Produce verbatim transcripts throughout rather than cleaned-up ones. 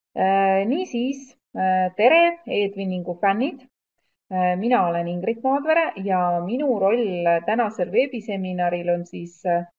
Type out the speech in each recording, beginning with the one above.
Niisiis, tere, e-twinningu fännid. Mina olen Ingrid Maadvere ja minu roll tänasel veebiseminaril on siis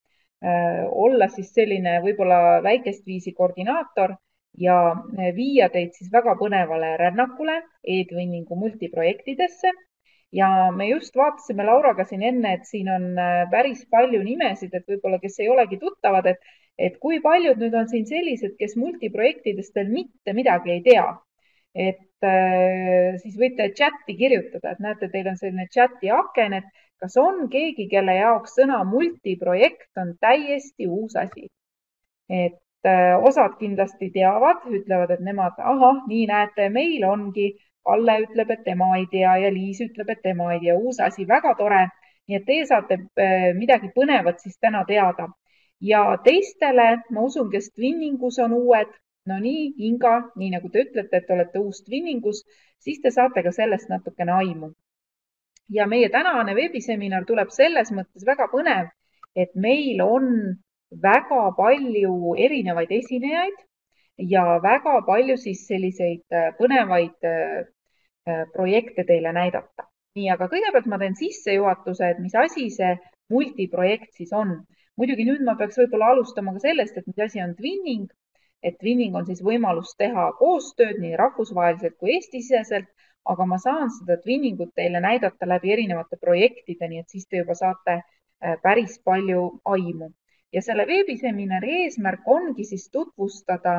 olla siis selline võib-olla väikest viisi koordinaator ja viia teid siis väga põnevale rännakule e-twinningu multiprojektidesse. Ja me just vaatasime Lauraga siin enne, et siin on päris palju nimesid, et võib-olla, kes ei olegi tuttavad, et, et kui paljud nüüd on siin sellised, kes multiprojektidest veel mitte midagi ei tea. Et äh, siis võite chati kirjutada, et näete, teil on selline chati aken, et kas on keegi, kelle jaoks sõna multiprojekt on täiesti uus asi. Et äh, osad kindlasti teavad, ütlevad, et nemad, ahah, nii näete, meil ongi. Kalle ütleb, et tema ei tea ja Liis ütleb, et tema ei tea. Uus asi, väga tore. Nii et teie saate äh, midagi põnevat siis täna teada. Ja teistele, ma usun, kes twinningus on uued, no nii, Inga, nii nagu te ütlete, et olete uus twinningus, siis te saate ka sellest natukene aimu. Ja meie tänane veebiseminar tuleb selles mõttes väga põnev, et meil on väga palju erinevaid esinejaid ja väga palju siis selliseid põnevaid projekte teile näidata. Nii, aga kõigepealt ma teen sissejuhatuse, et mis asi see multiprojekt siis on. Muidugi nüüd ma peaks võib-olla alustama ka sellest, et mis asi on twinning. Et twinning on siis võimalus teha koostööd nii rahvusvaheliselt kui Eesti-siseselt, aga ma saan seda twinningut teile näidata läbi erinevate projektide, nii et siis te juba saate päris palju aimu. Ja selle veebiseminari eesmärk ongi siis tutvustada,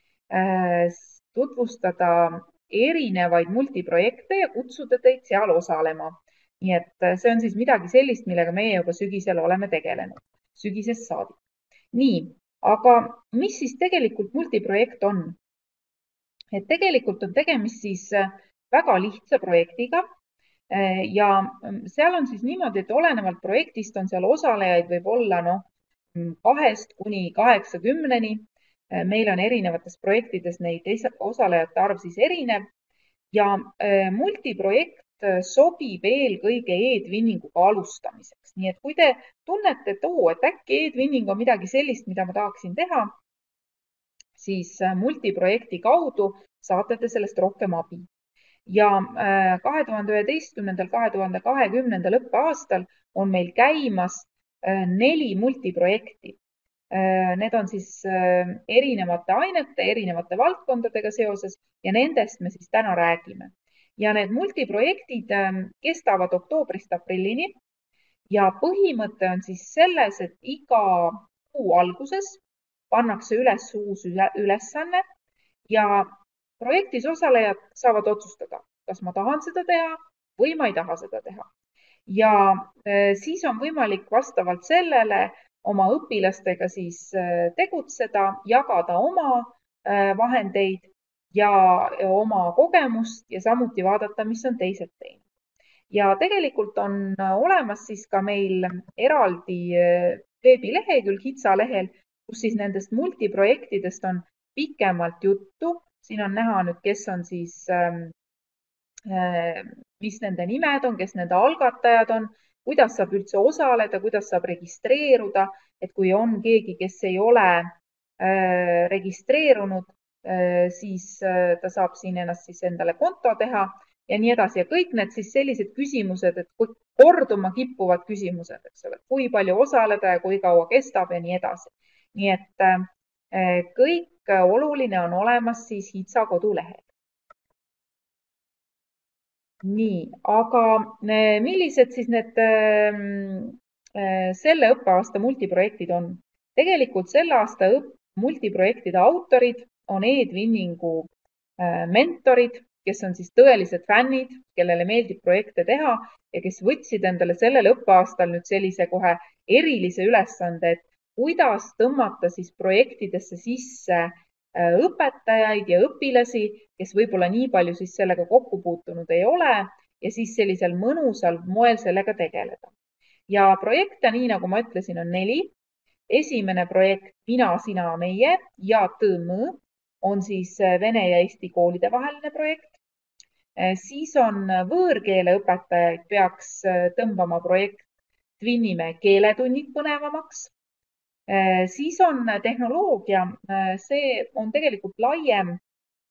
tutvustada erinevaid multiprojekte ja kutsuda teid seal osalema. Nii et see on siis midagi sellist, millega meie juba sügisel oleme tegelenud, sügisest saadik. Nii, aga mis siis tegelikult multiprojekt on? Et tegelikult on tegemist siis väga lihtsa projektiga ja seal on siis niimoodi, et olenevalt projektist on seal osalejaid võib olla no, kahest kuni kaheksakümneni. Meil on erinevates projektides neid osalejate arv siis erinev ja multiprojekt sobib eelkõige e-twinninguga alustamiseks. Nii et kui te tunnete, et, oo, et äkki e-twinning on midagi sellist, mida ma tahaksin teha, siis multiprojekti kaudu saate te sellest rohkem abi. Ja kahe tuhande üheteistkümnendal, kahe tuhande kahekümnendal õppeaastal on meil käimas neli multiprojekti. Need on siis erinevate ainete, erinevate valdkondadega seoses ja nendest me siis täna räägime. Ja need multiprojektid kestavad oktoobrist aprillini ja põhimõte on siis selles, et iga kuu alguses pannakse üles uus ülesanne ja projektis osalejad saavad otsustada, kas ma tahan seda teha või ma ei taha seda teha. Ja siis on võimalik vastavalt sellele oma õpilastega siis tegutseda, jagada oma vahendeid ja oma kogemust ja samuti vaadata, mis on teised teinud. Ja tegelikult on olemas siis ka meil eraldi veebilehekülg HITSA lehel, kus siis nendest multiprojektidest on pikemalt juttu. Siin on näha nüüd, kes on siis, mis nende nimed on, kes nende algatajad on, kuidas saab üldse osaleda, kuidas saab registreeruda, et kui on keegi, kes ei ole registreerunud, siis ta saab siin ennast siis endale konto teha ja nii edasi. Ja kõik need siis sellised küsimused, et korduma kippuvad küsimused, eks ole, kui palju osaleda ja kui kaua kestab ja nii edasi. Nii et kõik oluline on olemas siis HITSA kodulehel. Nii, aga millised siis need selle õppeaasta multiprojektid on? Tegelikult selle aasta multiprojektide autorid on e-twinningu mentorid, kes on siis tõelised fännid, kellele meeldib projekte teha ja kes võtsid endale sellel õppeaastal nüüd sellise kohe erilise ülesande, et kuidas tõmmata siis projektidesse sisse õpetajaid ja õpilasi, kes võib-olla nii palju siis sellega kokku puutunud ei ole ja siis sellisel mõnusal moel sellega tegeleda. Ja projekte, nii nagu ma ütlesin, on neli. Esimene projekt Mina, sina, meie ja tõmõ on siis vene ja eesti koolide vaheline projekt. Siis on võõrkeele õpetajaid peaks tõmbama projekt Twinnime keeletunnid põnevamaks. Siis on tehnoloogia, see on tegelikult laiem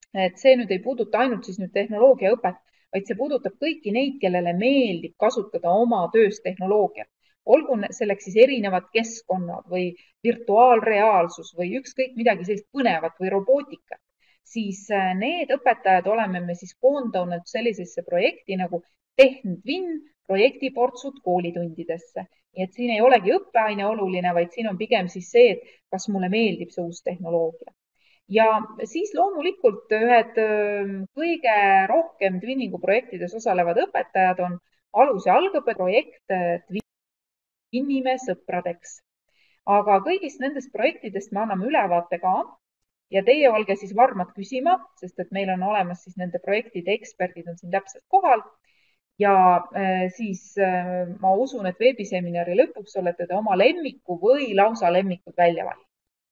et see nüüd ei puuduta ainult siis nüüd tehnoloogiaõpet, vaid see puudutab kõiki neid, kellele meeldib kasutada oma töös tehnoloogiat. Olgu selleks siis erinevad keskkonnad või virtuaalreaalsus või ükskõik midagi sellist põnevat või robootikat, siis need õpetajad oleme me siis koondanud sellisesse projekti nagu TechNTwin projektiportsud koolitundidesse. Nii et siin ei olegi õppeaine oluline, vaid siin on pigem siis see, et kas mulle meeldib see uus tehnoloogia. Ja siis loomulikult ühed kõige rohkem Twinningu projektides osalevad õpetajad on alus- ja algõppeprojekt Twinnime sõpradeks. Aga kõigist nendest projektidest me anname ülevaate ka ja teie olge siis varmad küsima, sest et meil on olemas siis nende projektide eksperdid on siin täpselt kohal. Ja siis ma usun, et veebiseminari lõpuks olete te oma lemmiku või lausa lemmikud välja valinud.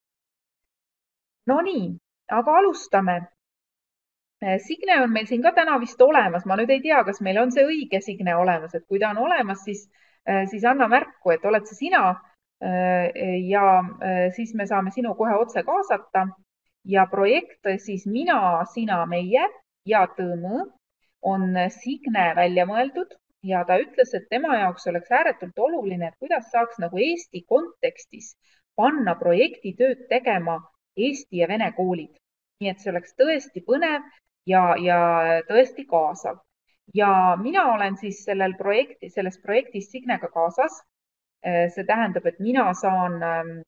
No nii, aga alustame. Signe on meil siin ka täna vist olemas. Ma nüüd ei tea, kas meil on see õige Signe olemas, et kui ta on olemas, siis, siis anna märku, et oled see sina ja siis me saame sinu kohe otse kaasata. Ja projekt siis mina, sina, meie ja tõmõ on Signe välja mõeldud ja ta ütles, et tema jaoks oleks ääretult oluline, et kuidas saaks nagu Eesti kontekstis panna projekti tööd tegema Eesti ja vene koolid. Nii et see oleks tõesti põnev ja, ja tõesti kaasav. Ja mina olen siis sellel projekti, selles projektis Signega kaasas. See tähendab, et mina saan...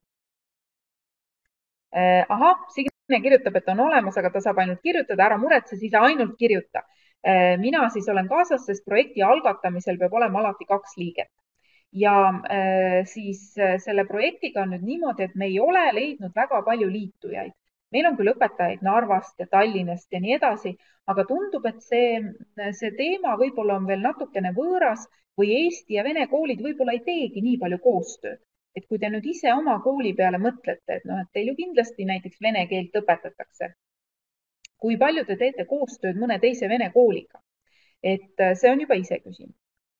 Aha, Signe kirjutab, et on olemas, aga ta saab ainult kirjutada. Ära muretse, siis ainult kirjuta. Mina siis olen kaasas, sest projekti algatamisel peab olema alati kaks liiget. Ja siis selle projektiga on nüüd niimoodi, et me ei ole leidnud väga palju liitujaid. Meil on küll õpetajaid Narvast ja Tallinnast ja nii edasi, aga tundub, et see, see teema võib-olla on veel natukene võõras või Eesti ja vene koolid võib-olla ei teegi nii palju koostööd. Et kui te nüüd ise oma kooli peale mõtlete, et, no, et teil ju kindlasti näiteks vene keelt õpetatakse. Kui palju te teete koostööd mõne teise vene kooliga? Et see on juba ise küsimus.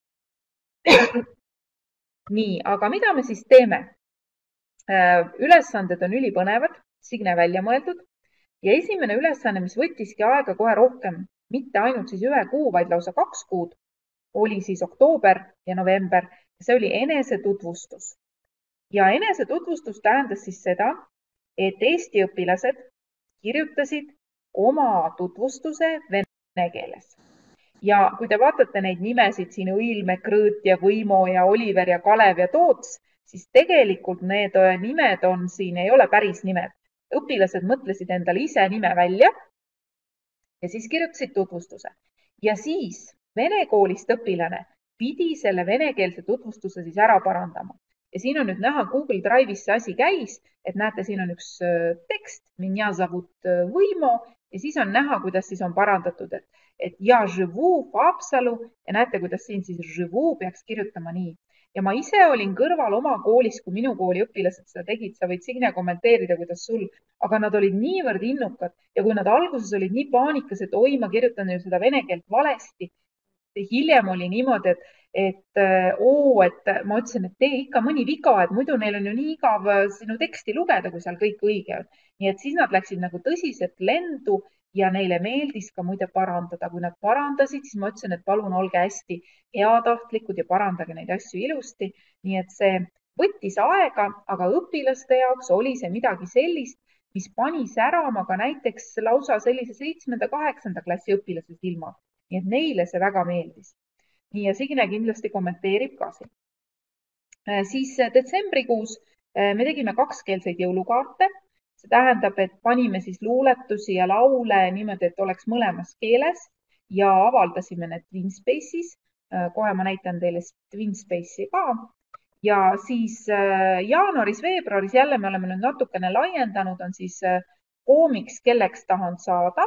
Nii, aga mida me siis teeme? Ülesanded on ülipõnevad, Signe välja mõeldud ja esimene ülesanne, mis võttiski aega kohe rohkem, mitte ainult siis ühe kuu, vaid lausa kaks kuud, oli siis oktoober ja november. See oli enesetutvustus. Ja enesetutvustus tähendas siis seda, et Eesti õpilased kirjutasid oma tutvustuse vene keeles. Ja kui te vaatate neid nimesid siin Õilme, Krõõt ja Võimo ja Oliver ja Kalev ja Toots, siis tegelikult need nimed on siin, ei ole päris nimed. Õpilased mõtlesid endale ise nime välja ja siis kirjutasid tutvustuse. Ja siis vene koolist õpilane pidi selle venekeelse tutvustuse siis ära parandama. Ja siin on nüüd näha Google Drive'is see asi käis, et näete, siin on üks tekst, Меня зовут Võimo ja siis on näha, kuidas siis on parandatud, et, et ja живу в Haapsalu ja näete, kuidas siin siis живу peaks kirjutama nii. Ja ma ise olin kõrval oma koolis, kui minu kooli õpilased seda tegid, sa võid Signe kommenteerida, kuidas sul, aga nad olid niivõrd innukad ja kui nad alguses olid nii paanikas, et oi, ma kirjutan ju seda vene keelt valesti. Hiljem oli niimoodi, et, et, oo, et ma ütlesin, et tee ikka mõni viga, et muidu neil on ju nii igav sinu teksti lugeda, kui seal kõik õige on. Nii et siis nad läksid nagu tõsiselt lendu ja neile meeldis ka muide parandada. Kui nad parandasid, siis ma ütlesin, et palun olge hästi heatahtlikud ja parandage neid asju ilusti. Nii et see võttis aega, aga õpilaste jaoks oli see midagi sellist, mis pani särama ka näiteks lausa sellise seitsmenda, kaheksanda klassi õpilased ilma. Nii et neile see väga meeldis. Nii ja Signe kindlasti kommenteerib ka siin. Siis detsembrikuus me tegime kakskeelseid jõulukaarte. See tähendab, et panime siis luuletusi ja laule niimoodi, et oleks mõlemas keeles ja avaldasime need TwinSpace'is. Kohe ma näitan teile TwinSpace'i ka. Ja siis jaanuaris, veebruaris jälle me oleme nüüd natukene laiendanud, on siis koomiks Kelleks tahan saada,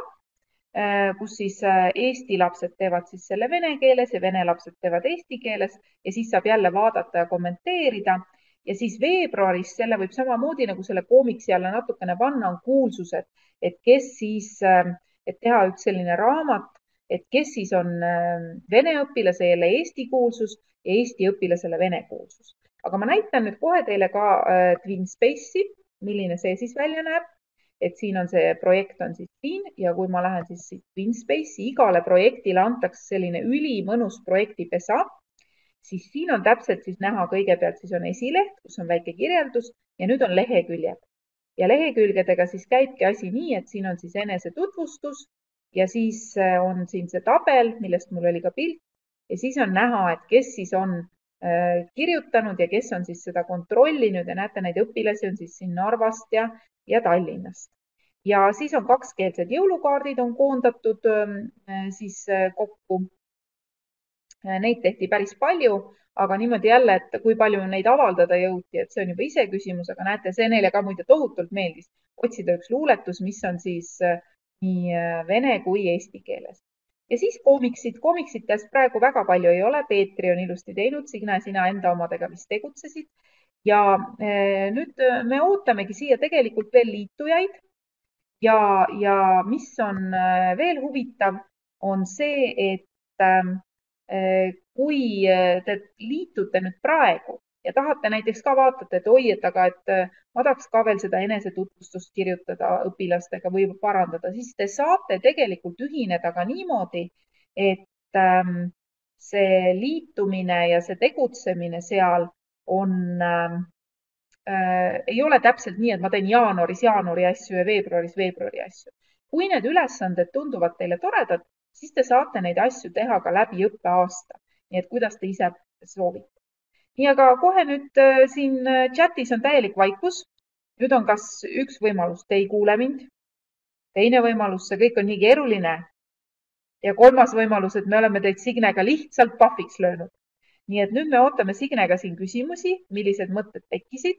kus siis Eesti lapsed teevad siis selle vene keeles ja vene lapsed teevad eesti keeles ja siis saab jälle vaadata ja kommenteerida. Ja siis veebruaris selle võib samamoodi nagu selle koomiksi jälle natukene panna on kuulsused, et kes siis, et teha üks selline raamat, et kes siis on vene õpilase jälle eesti kuulsus ja eesti õpilasele vene kuulsus. Aga ma näitan nüüd kohe teile ka TwinSpace'i, milline see siis välja näeb. et siin on see projekt on siis siin ja kui ma lähen siis siit TwinSpace'i, igale projektile antakse selline ülimõnus projektipesa, siis siin on täpselt siis näha, kõigepealt siis on esileht, kus on väike kirjeldus ja nüüd on leheküljed. Ja lehekülgedega siis käibki asi nii, et siin on siis enese tutvustus ja siis on siin see tabel, millest mul oli ka pilt ja siis on näha, et kes siis on kirjutanud ja kes on siis seda kontrollinud ja näete, neid õpilasi on siis siin Narvast ja, ja Tallinnast. Ja siis on kakskeelsed jõulukaardid on koondatud siis kokku. Neid tehti päris palju, aga niimoodi jälle, et kui palju neid avaldada jõuti, et see on juba ise küsimus, aga näete, see neile ka muide tohutult meeldis otsida üks luuletus, mis on siis nii vene kui eesti keeles. Ja siis koomiksid, koomiksitest praegu väga palju ei ole. Peetri on ilusti teinud, Signe, sina enda omadega vist tegutsesid. Ja nüüd me ootamegi siia tegelikult veel liitujaid. Ja, ja mis on veel huvitav, on see, et kui te liitute nüüd praegu ja tahate näiteks ka vaatate, et oi, et aga et ma tahaks ka veel seda enesetutvustust kirjutada õpilastega või parandada, siis te saate tegelikult ühineda ka niimoodi, et see liitumine ja see tegutsemine seal on, äh, ei ole täpselt nii, et ma teen jaanuaris jaanuari asju ja veebruaris veebruari asju. Kui need ülesanded tunduvad teile toredad, siis te saate neid asju teha ka läbi õppeaasta. Nii et kuidas te ise soovite. Nii, aga kohe nüüd siin chatis on täielik vaikus. Nüüd on kas üks võimalus, te ei kuule mind. Teine võimalus, see kõik on nii keeruline. Ja kolmas võimalus, et me oleme teid Signega lihtsalt pahviks löönud. Nii et nüüd me ootame Signega siin küsimusi, millised mõtted tekkisid.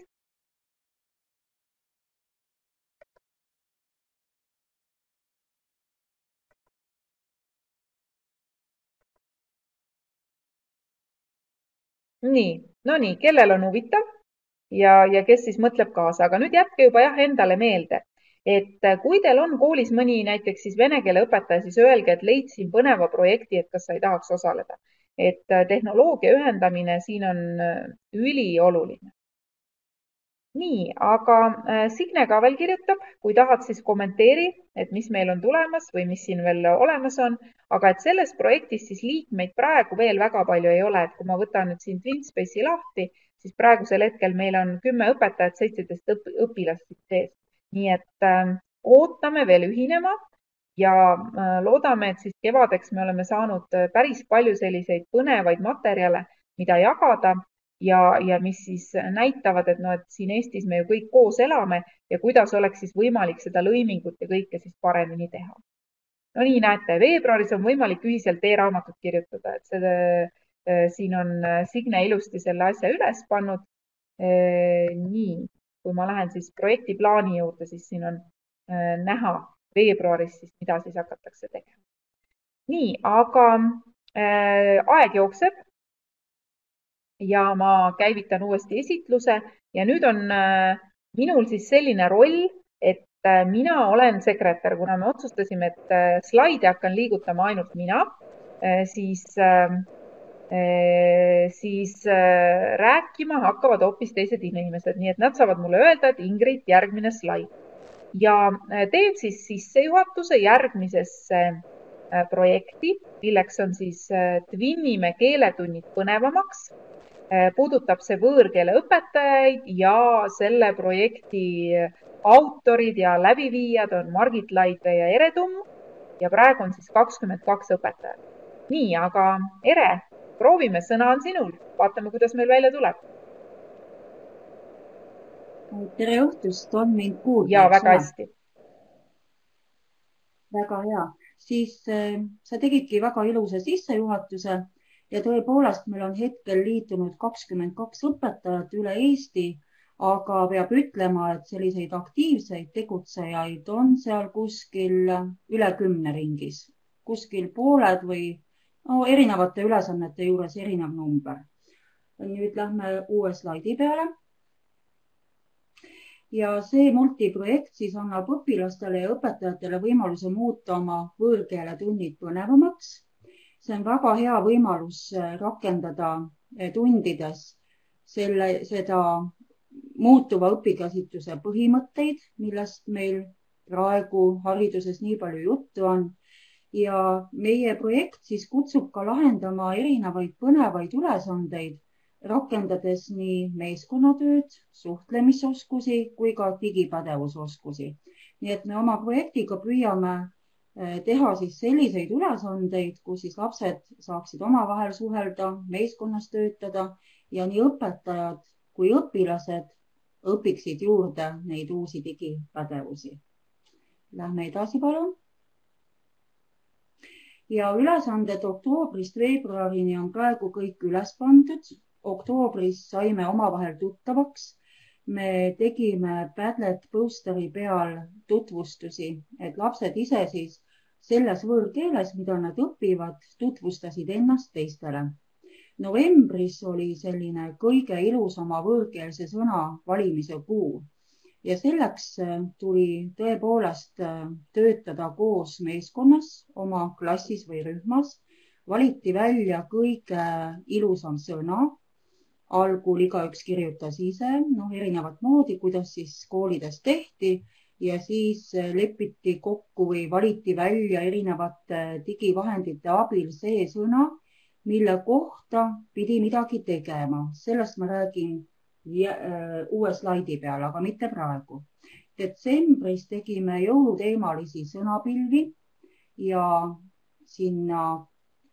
Nii, no nii, kellel on huvitav ja, ja kes siis mõtleb kaasa, aga nüüd jätke juba jah endale meelde, et kui teil on koolis mõni näiteks siis vene keele õpetaja, siis öelge, et leidsin põneva projekti, et kas sa ei tahaks osaleda. Et tehnoloogia ühendamine siin on ülioluline. Nii, aga Signe ka veel kirjutab, kui tahad, siis kommenteeri, et mis meil on tulemas või mis siin veel olemas on. Aga et selles projektis siis liikmeid praegu veel väga palju ei ole. Et kui ma võtan nüüd siin TwinSpace'i lahti, siis praegusel hetkel meil on kümme õpetajat, seitseteist õpilast sees. Nii et ootame veel ühinema ja loodame, et siis kevadeks me oleme saanud päris palju selliseid põnevaid materjale, mida jagada. Ja, ja mis siis näitavad, et, no, et siin Eestis me ju kõik koos elame ja kuidas oleks siis võimalik seda lõimingut ja kõike siis paremini teha. No nii näete, veebruaris on võimalik ühiselt e-raamatut kirjutada, et see, siin on Signe ilusti selle asja üles pannud. Nii, kui ma lähen siis projektiplaani juurde, siis siin on näha veebruaris, siis mida siis hakatakse tegema. Nii, aga aeg jookseb. Ja ma käivitan uuesti esitluse ja nüüd on minul siis selline roll, et mina olen sekretär, kuna me otsustasime, et slaide hakkan liigutama ainult mina, siis, siis rääkima hakkavad hoopis teised inimesed, nii et nad saavad mulle öelda, et Ingrid, järgmine slaid. Ja teen siis sissejuhatuse järgmisesse projekti, milleks on siis Twinnime keeletunnid põnevamaks. Puudutab see võõrkeele õpetajaid ja selle projekti autorid ja läbiviijad on Margit Laidvee ja Ere Tumm ja praegu on siis kakskümmend kaks õpetajat. Nii, aga Ere, proovime, sõna on sinul. Vaatame, kuidas meil välja tuleb. Tere õhtust, on mind kuulda? Ja, väga hästi. Väga hea. Siis äh, sa tegidki väga ilusa sissejuhatuse. Ja tõepoolest meil on hetkel liitunud kakskümmend kaks õpetajat üle Eesti, aga peab ütlema, et selliseid aktiivseid tegutsejaid on seal kuskil üle kümne ringis, kuskil pooled või no, erinevate ülesannete juures erinev number. Nüüd lähme uue slaidi peale. Ja see multiprojekt siis annab õpilastele ja õpetajatele võimaluse muuta oma võõrkeele tunnid põnevamaks. See on väga hea võimalus rakendada tundides selle, seda muutuva õpikäsitluse põhimõtteid, millest meil praegu hariduses nii palju juttu on. Ja meie projekt siis kutsub ka lahendama erinevaid põnevaid ülesandeid, rakendades nii meeskonnatööd, suhtlemisoskusi kui ka digipädevusoskusi. Nii et me oma projektiga püüame teha siis selliseid ülesandeid, kus siis lapsed saaksid omavahel suhelda, meeskonnas töötada ja nii õpetajad kui õpilased õpiksid juurde neid uusi digipädevusi. Lähme edasi, palun. Ja ülesanded oktoobrist veebruarini on praegu kõik üles pandud. Oktoobris saime omavahel tuttavaks. Me tegime Padlet posteri peal tutvustusi, et lapsed ise siis selles võõrkeeles, mida nad õpivad, tutvustasid ennast teistele. Novembris oli selline kõige ilusama võõrkeelse sõna valimise kuu ja selleks tuli tõepoolest töötada koos meeskonnas oma klassis või rühmas. Valiti välja kõige ilusam sõna. Algul igaüks kirjutas ise, noh, erinevat moodi, kuidas siis koolides tehti ja siis lepiti kokku või valiti välja erinevate digivahendite abil see sõna, mille kohta pidi midagi tegema. Sellest ma räägin uue slaidi peal, aga mitte praegu. Detsembris tegime jõuluteemalisi sõnapilvi ja sinna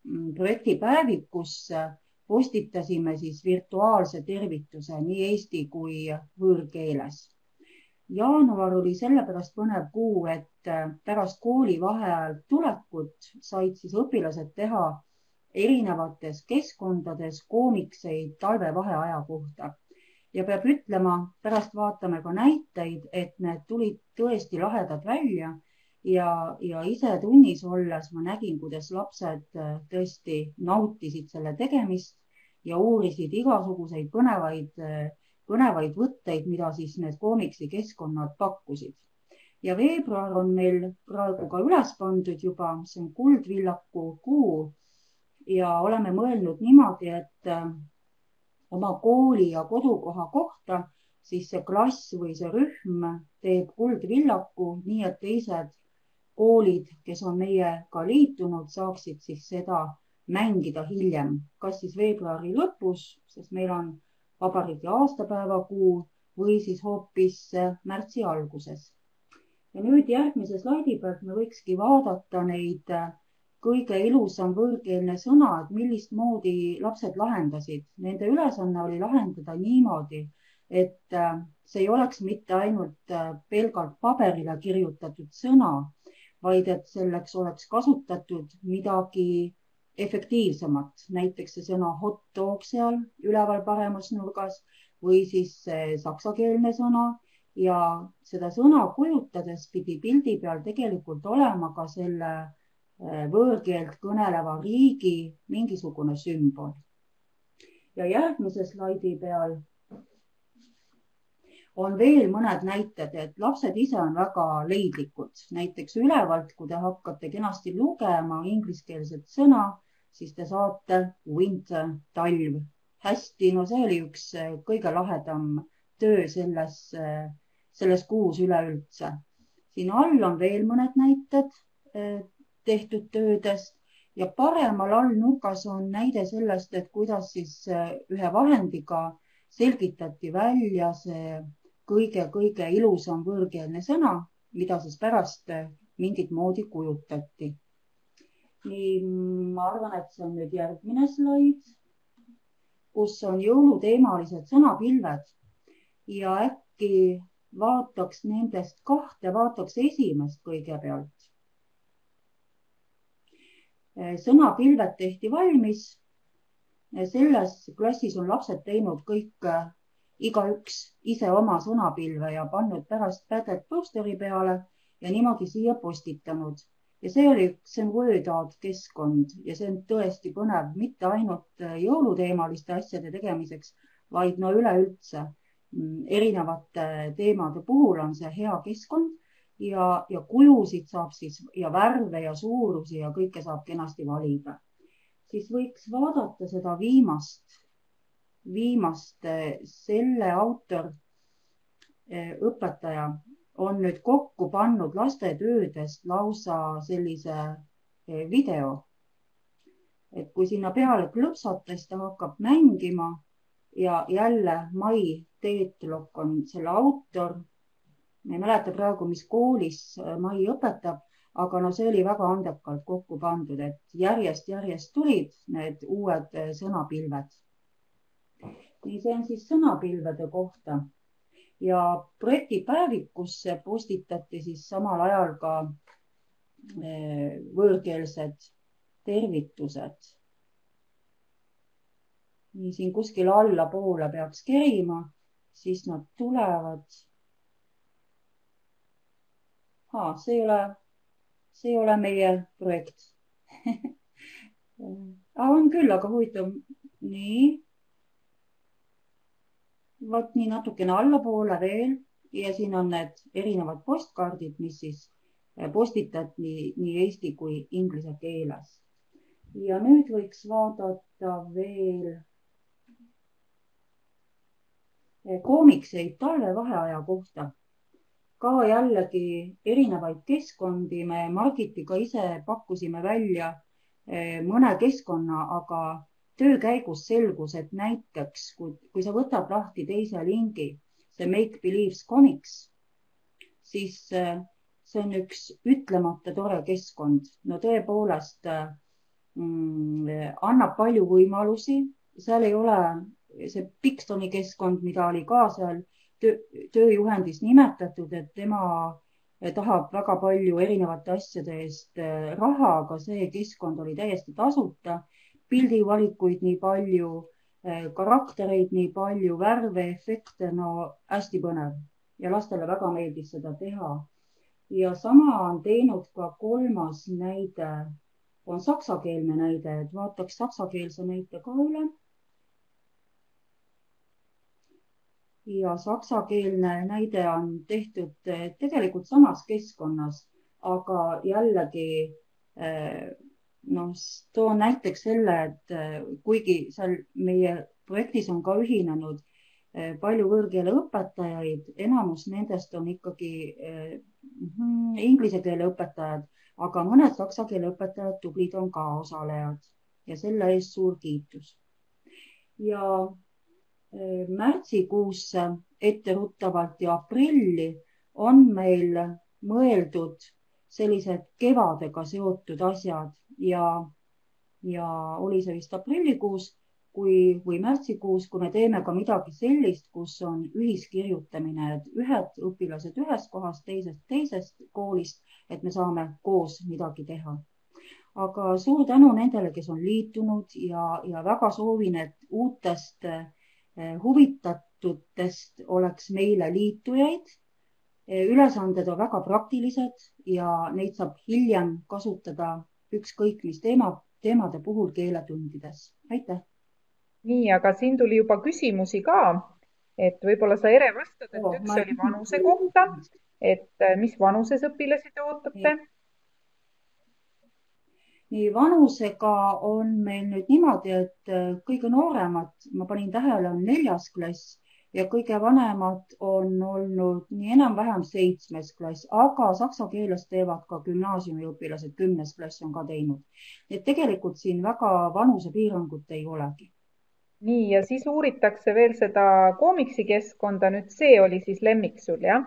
projektipäevikusse postitasime siis virtuaalse tervituse nii eesti kui võõrkeeles. Jaanuar oli sellepärast põnev kuu, et pärast koolivaheajalt tulekut said siis õpilased teha erinevates keskkondades koomikseid talvevaheaja kohta. Ja peab ütlema, pärast vaatame ka näiteid, et need tulid tõesti lahedad välja ja, ja ise tunnis olles ma nägin, kuidas lapsed tõesti nautisid selle tegemist ja uurisid igasuguseid põnevaid, põnevaid võtteid, mida siis need koomiksi keskkonnad pakkusid. Ja veebruar on meil praegu ka üles pandud juba, see on kuldvillaku kuu ja oleme mõelnud niimoodi, et oma kooli ja kodukoha kohta siis see klass või see rühm teeb kuldvillaku, nii et teised koolid, kes on meiega liitunud, saaksid siis seda mängida hiljem, kas siis veebruari lõpus, sest meil on vabariigi aastapäeva kuu või siis hoopis märtsi alguses. Ja nüüd järgmise slaidi pealt me võikski vaadata neid kõige ilusam võõrkeelne sõna, et millist moodi lapsed lahendasid. Nende ülesanne oli lahendada niimoodi, et see ei oleks mitte ainult pelgalt paberile kirjutatud sõna, vaid et selleks oleks kasutatud midagi efektiivsemat. Näiteks see sõna hot dog seal üleval paremas nurgas või siis saksakeelne sõna ja seda sõna kujutades pidi pildi peal tegelikult olema ka selle võõrkeelt kõneleva riigi mingisugune sümbol. Ja järgmise slaidi peal on veel mõned näited, et lapsed ise on väga leidlikud. Näiteks ülevalt, kui te hakkate kenasti lugema ingliskeelset sõna, siis te saate winter, talv. Hästi, no see oli üks kõige lahedam töö selles, selles kuus üleüldse. Siin all on veel mõned näited tehtud töödest ja paremal all nurgas on näide sellest, et kuidas siis ühe vahendiga selgitati välja see kõige-kõige ilusam võõrkeelne sõna, mida siis pärast mingit moodi kujutati. Nii, ma arvan, et see on nüüd järgmine slaid, kus on jõuluteemalised sõnapilved ja äkki vaataks nendest kahte, vaataks esimest kõigepealt. Sõnapilved tehti valmis. Selles klassis on lapsed teinud kõik igaüks ise oma sõnapilve ja pannud pärast Padlet posteri peale ja niimoodi siia postitanud. Ja see oli, see on Word-art keskkond ja see on tõesti põnev mitte ainult jõuluteemaliste asjade tegemiseks, vaid no üleüldse erinevate teemade puhul on see hea keskkond ja, ja kujusid saab siis ja värve ja suurusi ja kõike saab kenasti valida. Siis võiks vaadata seda viimast, viimast selle autor õpetaja on nüüd kokku pannud lastetöödest lausa sellise video, et kui sinna peale klõpsates ta hakkab mängima ja jälle Mai Teetlok on selle autor. Ma ei mäleta praegu, mis koolis Mai õpetab, aga no see oli väga andekalt kokku pandud, et järjest, järjest tulid need uued sõnapilved. Nii see on siis sõnapilvede kohta ja projektipäevikusse postitati siis samal ajal ka võõrkeelsed tervitused. Nii siin kuskil alla poole peaks kerima, siis nad tulevad. Ha, see ei ole, see ei ole meie projekt. On küll, aga huvitav. Nii. Vaat nii natukene allapoole veel ja siin on need erinevad postkaardid, mis siis postitad nii, nii eesti kui inglise keeles. Ja nüüd võiks vaadata veel koomikseid talvevaheaja kohta. Ka jällegi erinevaid keskkondi me Margitiga ise pakkusime välja mõne keskkonna, aga töö käigus selgus, et näiteks kui, kui sa võtad lahti teise lingi, see Make Believes Comics, siis see on üks ütlemata tore keskkond. No tõepoolest mm, annab palju võimalusi. Seal ei ole see Pixtoni keskkond, mida oli ka seal töö, tööjuhendis nimetatud, et tema tahab väga palju erinevate asjade eest raha, aga see keskkond oli täiesti tasuta. Pildivalikuid nii palju, karaktereid nii palju, värve, efekte, no hästi põnev. Ja lastele väga meeldis seda teha. Ja sama on teinud ka kolmas näide, on saksakeelne näide, et vaataks saksakeelse näite ka üle. Ja saksakeelne näide on tehtud tegelikult samas keskkonnas, aga jällegi no, toon näiteks selle, et kuigi seal meie projektis on ka ühinenud palju võõrkeele õpetajaid, enamus nendest on ikkagi inglise keele õpetajad, aga mõned saksa keele õpetajad tublid on ka osalejad ja selle eest suur kiitus. Ja märtsikuusse etteruttavalt ja aprilli on meil mõeldud sellised kevadega seotud asjad ja, ja oli see vist aprillikuus kui, või märtsikuus, kui me teeme ka midagi sellist, kus on ühiskirjutamine, et ühed õpilased ühest kohast, teisest teisest koolist, et me saame koos midagi teha. Aga suur tänu nendele, kes on liitunud ja, ja väga soovin, et uutest huvitatutest oleks meile liitujaid. Ülesanded on väga praktilised ja neid saab hiljem kasutada ükskõik mis teema, teemade puhul keeletundides. Aitäh! Nii, aga siin tuli juba küsimusi ka, et võib-olla sa Ere vastad, et oh, üks ma... oli vanuse kohta, et mis vanuses õpilasi te ootate? Nii, vanusega on meil nüüd niimoodi, et kõige nooremad, ma panin tähele, on neljas klass ja kõige vanemad on olnud nii enam-vähem seitsmes klass, aga saksa keeles teevad ka gümnaasiumiõpilased, kümnes klass on ka teinud. Et tegelikult siin väga vanusepiirangut ei olegi. Nii, ja siis uuritakse veel seda koomiksikeskkonda, nüüd see oli siis lemmik sul, jah?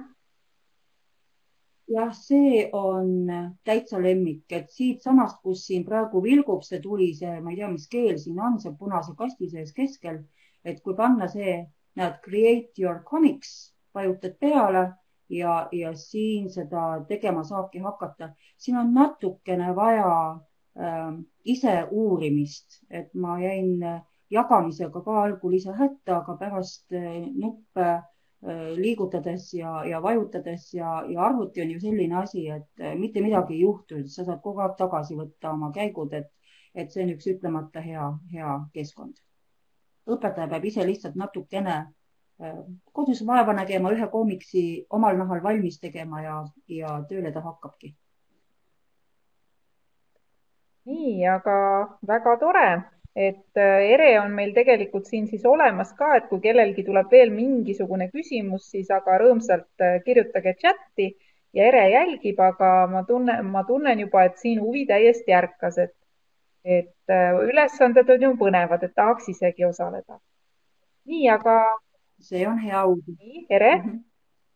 Jah, see on täitsa lemmik, et siit samast, kus siin praegu vilgub, see tuli see, ma ei tea, mis keel siin on, see punase kasti sees keskel, et kui panna see, näed, create your comics, vajutad peale ja, ja siin seda tegema saabki hakata. Siin on natukene vaja äh, ise uurimist, et ma jäin jagamisega ka algul ise hätta, aga pärast äh, nuppe liigutades ja, ja vajutades ja, ja arvuti on ju selline asi, et mitte midagi ei juhtu, sa saad kogu aeg tagasi võtta oma käigud, et, et see on üks ütlemata hea, hea keskkond. Õpetaja peab ise lihtsalt natukene kodus vaeva nägema, ühe koomiksi omal nahal valmis tegema ja, ja tööle ta hakkabki. Nii, aga väga tore. et ere on meil tegelikult siin siis olemas ka, et kui kellelgi tuleb veel mingisugune küsimus, siis aga rõõmsalt kirjutage chatti ja ere jälgib, aga ma tunnen, ma tunnen juba, et siin huvi täiesti ärkas, et, et ülesanded on ju põnevad, et tahaks isegi osaleda. nii, aga. see on hea uudis. nii, ere. Mm -hmm.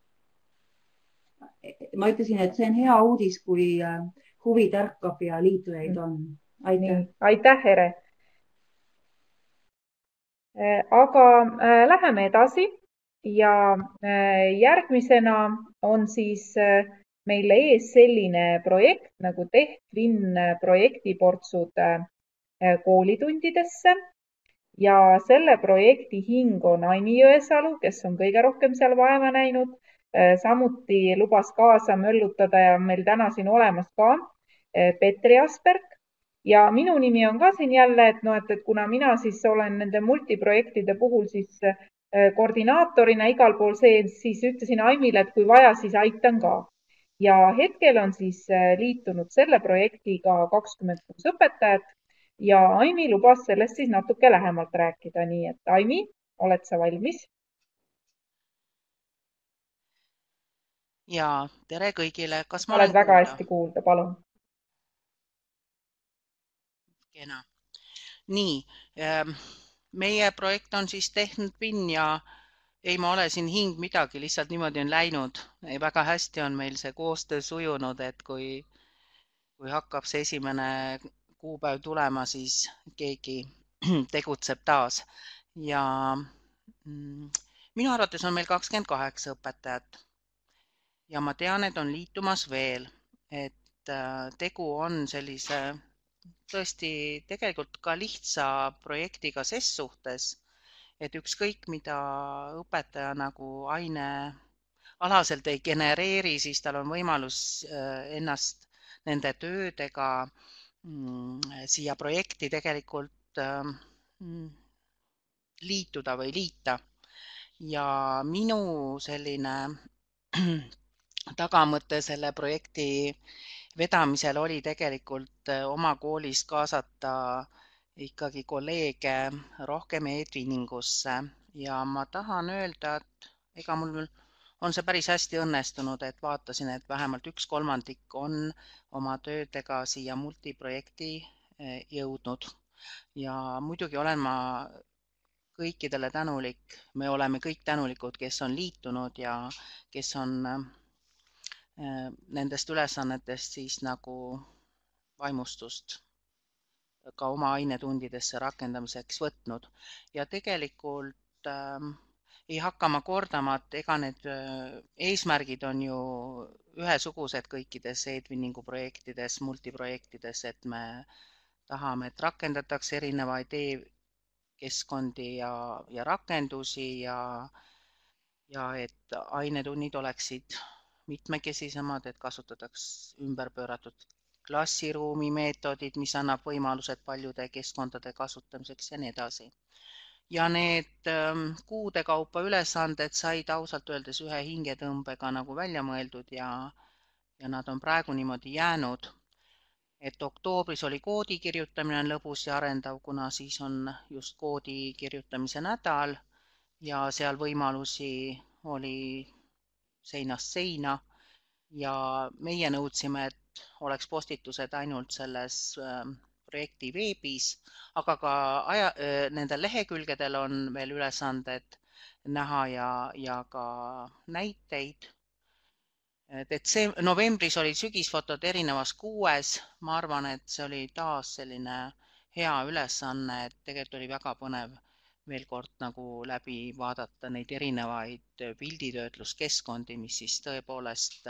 ma ütlesin, et see on hea uudis, kui huvi tärkab ja liitujaid on. aitäh. aitäh, Ere. aga äh, läheme edasi ja äh, järgmisena on siis äh, meil ees selline projekt nagu Tehtwin projektiportsud äh, koolitundidesse ja selle projekti hing on Aimi Jõesalu, kes on kõige rohkem seal vaeva näinud. Samuti lubas kaasa möllutada ja meil täna siin olemas ka Petri Asperg ja minu nimi on ka siin jälle, et noh, et, et kuna mina siis olen nende multiprojektide puhul siis koordinaatorina igal pool sees, siis ütlesin Aimile, et kui vaja, siis aitan ka. Ja hetkel on siis liitunud selle projektiga kakskümmend kuus õpetajat ja Aimi lubas sellest siis natuke lähemalt rääkida, nii et Aimi, oled sa valmis? Ja tere kõigile, kas ma oled olen väga kuulda? hästi kuulda, palun. Kena. Nii, meie projekt on siis Tehtwin ja ei, ma ole siin hing midagi, lihtsalt niimoodi on läinud. Väga hästi on meil see koostöö sujunud, et kui, kui hakkab see esimene kuupäev tulema, siis keegi tegutseb taas. Ja minu arvates on meil kakskümmend kaheksa õpetajat. Ja ma tean, et on liitumas veel, et tegu on sellise tõesti tegelikult ka lihtsa projektiga ses suhtes, et ükskõik mida õpetaja nagu aine alaselt ei genereeri, siis tal on võimalus ennast nende töödega siia projekti tegelikult liituda või liita. Ja minu selline tagamõte selle projekti vedamisel oli tegelikult oma koolis kaasata ikkagi kolleege rohkem e-twinningusse ja ma tahan öelda, et ega mul on see päris hästi õnnestunud, et vaatasin, et vähemalt üks kolmandik on oma töödega siia multiprojekti jõudnud ja muidugi olen ma kõikidele tänulik, me oleme kõik tänulikud, kes on liitunud ja kes on nendest ülesannetest siis nagu vaimustust ka oma ainetundidesse rakendamiseks võtnud. Ja tegelikult äh, ei hakka ma kordama, et ega need eesmärgid on ju ühesugused kõikides e-twinningu projektides, multiprojektides, et me tahame, et rakendatakse erinevaid e-keskkondi ja, ja rakendusi ja, ja et ainetunnid oleksid mitmekesisemad, et kasutataks ümberpööratud klassiruumi meetodid, mis annab võimalused paljude keskkondade kasutamiseks ja nii edasi. Ja need kuude kaupa ülesanded said ausalt öeldes ühe hingetõmbega nagu välja mõeldud ja, ja nad on praegu niimoodi jäänud, et oktoobris oli koodi kirjutamine lõbus ja arendav, kuna siis on just koodi kirjutamise nädal ja seal võimalusi oli seinast seina ja meie nõudsime, et oleks postitused ainult selles projekti veebis, aga ka aja, nendel lehekülgedel on veel ülesanded näha ja, ja ka näiteid. Detsem- novembris olid sügisfotod erinevas kuues, ma arvan, et see oli taas selline hea ülesanne, et tegelikult oli väga põnev veel kord nagu läbi vaadata neid erinevaid pilditöötluskeskkondi, mis siis tõepoolest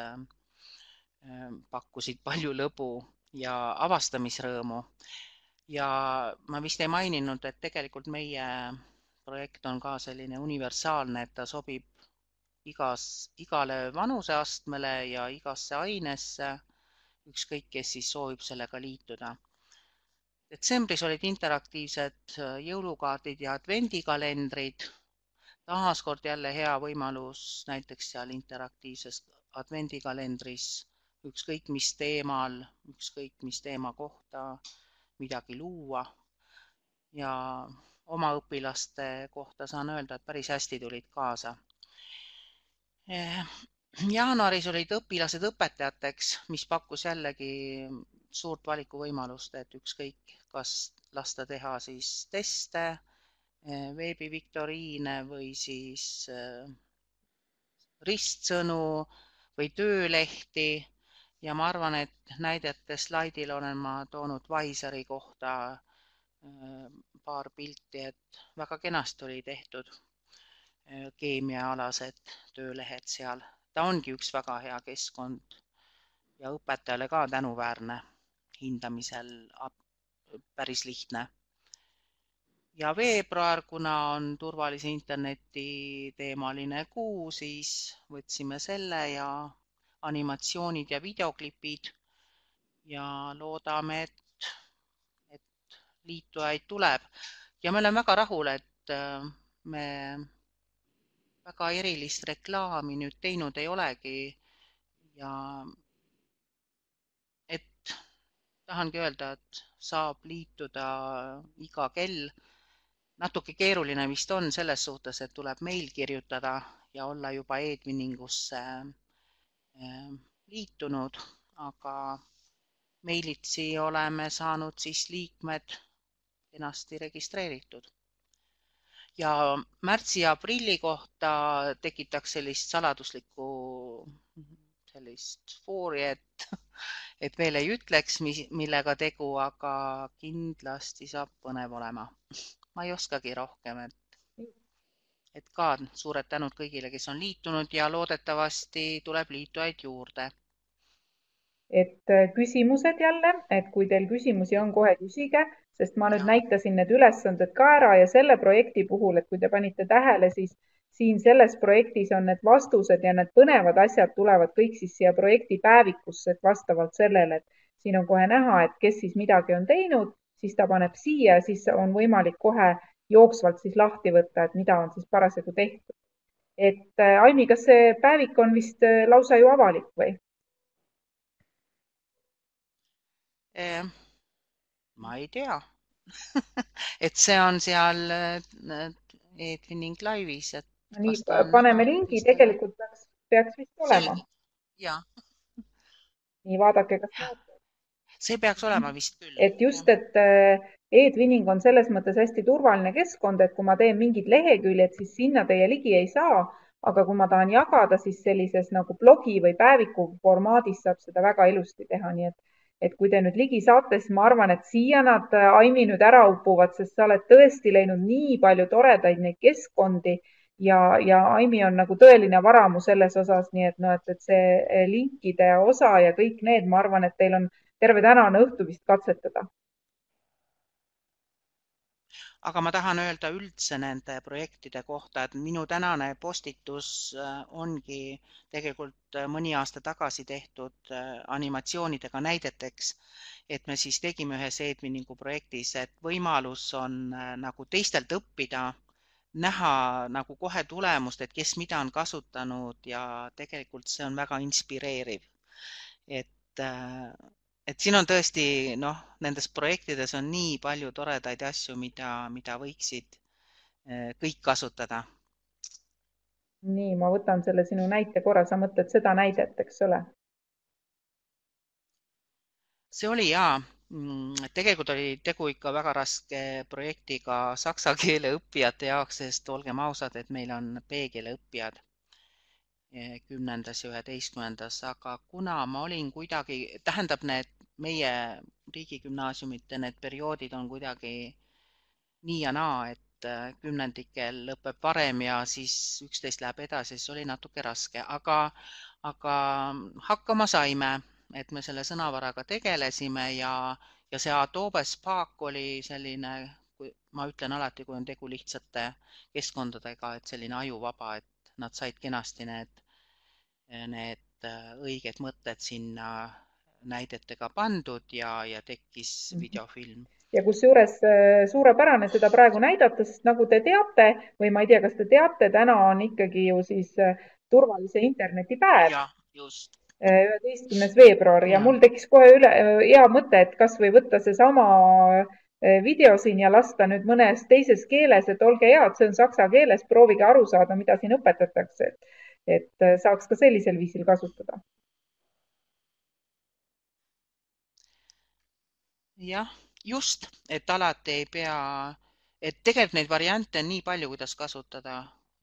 pakkusid palju lõbu ja avastamisrõõmu. Ja ma vist ei maininud, et tegelikult meie projekt on ka selline universaalne, et ta sobib igas, igale vanuseastmele ja igasse ainesse, ükskõik kes siis soovib sellega liituda. Detsembris olid interaktiivsed jõulukaardid ja advendikalendrid. Taaskord jälle hea võimalus näiteks seal interaktiivses advendikalendris ükskõik mis teemal, ükskõik mis teema kohta midagi luua. ja oma õpilaste kohta saan öelda, et päris hästi tulid kaasa. Jaanuaris olid õpilased õpetajateks, mis pakkus jällegi suurt valikuvõimalust, et ükskõik, kas lasta teha siis teste, veebiviktoriine või siis ristsõnu või töölehti ja ma arvan, et näidete slaidil olen ma toonud Vaisari kohta paar pilti, et väga kenasti oli tehtud keemiaalased töölehed seal. Ta ongi üks väga hea keskkond ja õpetajale ka tänuväärne, hindamisel päris lihtne. Ja veebruar, kuna on turvalise interneti teemaline kuu, siis võtsime selle ja animatsioonid ja videoklipid ja loodame, et, et liitujaid tuleb. Ja me oleme väga rahul, et me väga erilist reklaami nüüd teinud ei olegi ja et tahangi öelda, et saab liituda iga kell. Natuke keeruline vist on selles suhtes, et tuleb meil kirjutada ja olla juba e-twinningusse liitunud, aga meilitsi oleme saanud siis liikmed kenasti registreeritud. Ja märtsi ja aprilli kohta tekitaks sellist saladuslikku sellist foori, et, et veel ei ütleks, millega tegu, aga kindlasti saab põnev olema. Ma ei oskagi rohkem, et, et ka suured tänud kõigile, kes on liitunud ja loodetavasti tuleb liitujaid juurde. Et küsimused jälle, et kui teil küsimusi on, kohe küsige, sest ma nüüd ja. näitasin need ülesanded ka ära ja selle projekti puhul, et kui te panite tähele, siis siin selles projektis on need vastused ja need põnevad asjad tulevad kõik siis siia projekti päevikusse, et vastavalt sellele, et siin on kohe näha, et kes siis midagi on teinud, siis ta paneb siia, siis on võimalik kohe jooksvalt siis lahti võtta, et mida on siis parasjagu tehtud. Et Aimi, kas see päevik on vist lausa ju avalik või? Ma ei tea. et see on seal e-twinning live'is. Et nii, paneme lingi, tegelikult peaks, peaks vist olema. Ja. nii, vaadake, kas näete. See peaks olema vist küll. Et just, et e-twinning on selles mõttes hästi turvaline keskkond, et kui ma teen mingid leheküljed, siis sinna teie ligi ei saa, aga kui ma tahan jagada, siis sellises nagu blogi või päeviku formaadis saab seda väga ilusti teha, nii et et kui te nüüd ligi saate, siis ma arvan, et siia nad Aimi nüüd ära upuvad, sest sa oled tõesti leidnud nii palju toredaid neid keskkondi ja, ja Aimi on nagu tõeline varamu selles osas, nii et, no, et, et see linkide osa ja kõik need, ma arvan, et teil on terve tänane õhtu vist katsetada. Aga ma tahan öelda üldse nende projektide kohta, et minu tänane postitus ongi tegelikult mõni aasta tagasi tehtud animatsioonidega näideteks, et me siis tegime ühes e-twinningu projektis, et võimalus on nagu teistelt õppida, näha nagu kohe tulemust, et kes mida on kasutanud ja tegelikult see on väga inspireeriv. Et Et siin on tõesti, noh, nendes projektides on nii palju toredaid asju, mida, mida võiksid kõik kasutada. Nii, ma võtan selle sinu näite korra, sa mõtled seda näidet, eks ole? See oli jaa. Tegelikult oli tegu ikka väga raske projektiga saksa keele õppijate jaoks, sest olgem ausad, et meil on B-keele õppijad kümnendas ja üheteistkümnendas, aga kuna ma olin kuidagi, tähendab need meie riigigümnaasiumite need perioodid on kuidagi nii ja naa, et kümnendikel lõpeb varem ja siis üksteist läheb edasi, siis oli natuke raske, aga, aga hakkama saime, et me selle sõnavaraga tegelesime ja, ja see Adobe Spark oli selline, kui ma ütlen alati, kui on tegu lihtsate keskkondadega, et selline ajuvaba, et nad said kenasti need, need õiged mõtted sinna näidetega pandud ja, ja tekkis videofilm. Ja kus juures suurepärane seda praegu näidata, sest nagu te teate, või ma ei tea, kas te teate, täna on ikkagi ju siis turvalise internetipäev. Ja, just. üheteistkümnes veebruar ja mul tekkis kohe üle hea mõte, et kas või võtta see sama video siin ja lasta nüüd mõnes teises keeles, et olge head, see on saksa keeles, proovige aru saada, mida siin õpetatakse, et saaks ka sellisel viisil kasutada. Jah, just, et alati ei pea, et tegelikult neid variante on nii palju, kuidas kasutada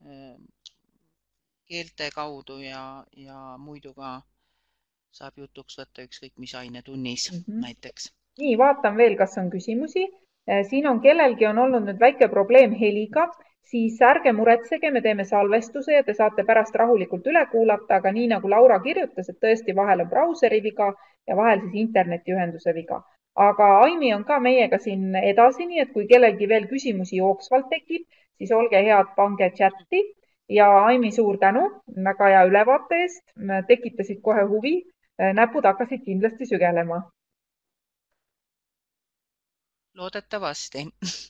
keelte kaudu ja, ja muidu ka saab jutuks võtta ükskõik mis ainetunnis mm -hmm. näiteks. Nii, vaatan veel, kas on küsimusi. Siin on kellelgi on olnud nüüd väike probleem heliga, siis ärge muretsege, me teeme salvestuse ja te saate pärast rahulikult üle kuulata, aga nii nagu Laura kirjutas, et tõesti vahel on brauseri viga ja vahel siis internetiühenduse viga. Aga Aimi on ka meiega siin edasi, nii et kui kellelgi veel küsimusi jooksvalt tekib, siis olge head, pange chatti ja Aimi suur tänu väga hea ülevaate eest, tekitasid kohe huvi, näpud hakkasid kindlasti sügelema. Loodetavasti.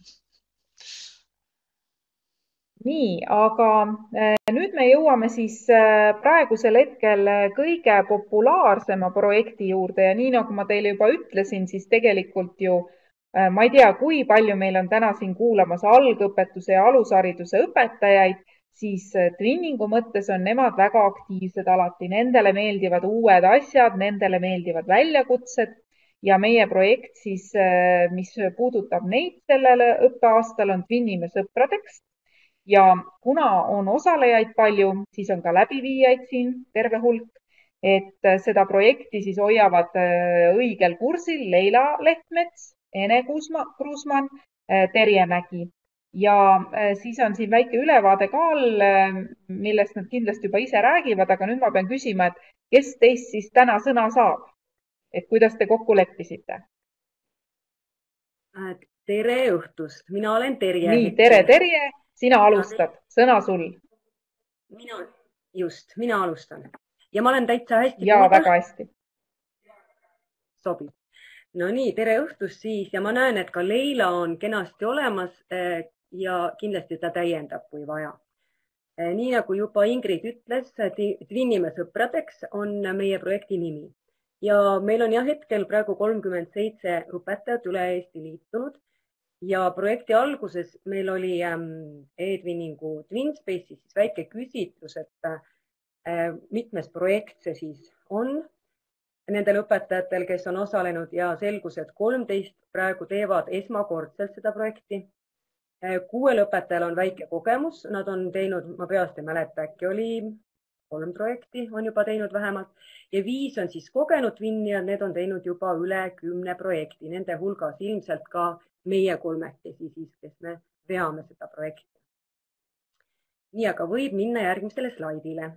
Nii, aga nüüd me jõuame siis praegusel hetkel kõige populaarsema projekti juurde ja nii nagu ma teile juba ütlesin, siis tegelikult ju ma ei tea, kui palju meil on täna siin kuulamas algõpetuse ja alushariduse õpetajaid, siis Twinningu mõttes on nemad väga aktiivsed alati. Nendele meeldivad uued asjad, nendele meeldivad väljakutsed ja meie projekt siis, mis puudutab neid sellel õppeaastal, on Twinnime sõpradeks. Ja kuna on osalejaid palju, siis on ka läbiviijaid siin terve hulk, et seda projekti siis hoiavad õigel kursil Leila Lehtmets, Ene Kruusmann, Terje Mägi. Ja siis on siin väike ülevaade ka all, millest nad kindlasti juba ise räägivad, aga nüüd ma pean küsima, et kes teist siis täna sõna saab? Et kuidas te kokku leppisite? Tere õhtust, mina olen Terje. Nii, tere Terje, sina alustad, sõna sul. Mina, just, mina alustan. Ja ma olen täitsa hästi. Ja kuulda. Väga hästi. Sobib. No nii, tere õhtust siis ja ma näen, et ka Leila on kenasti olemas ja kindlasti ta täiendab, kui vaja. Nii nagu juba Ingrid ütles, Twinnime sõpradeks on meie projekti nimi. Ja meil on jah hetkel praegu kolmkümmend seitse õpetajat üle Eesti liitunud ja projekti alguses meil oli e-Twinningu TwinSpace'is väike küsitlus, et mitmes projekt see siis on nendel õpetajatel, kes on osalenud ja selgus, et kolmteist praegu teevad esmakordselt seda projekti. Kuuel õpetajal on väike kogemus, nad on teinud, ma peast ei mäleta, äkki oli kolm projekti, on juba teinud vähemalt ja viis on siis kogenud Twinni, need on teinud juba üle kümne projekti, nende hulgas ilmselt ka meie kolmekesi siis, kes me veame seda projekti. Nii, aga võib minna järgmisele slaidile.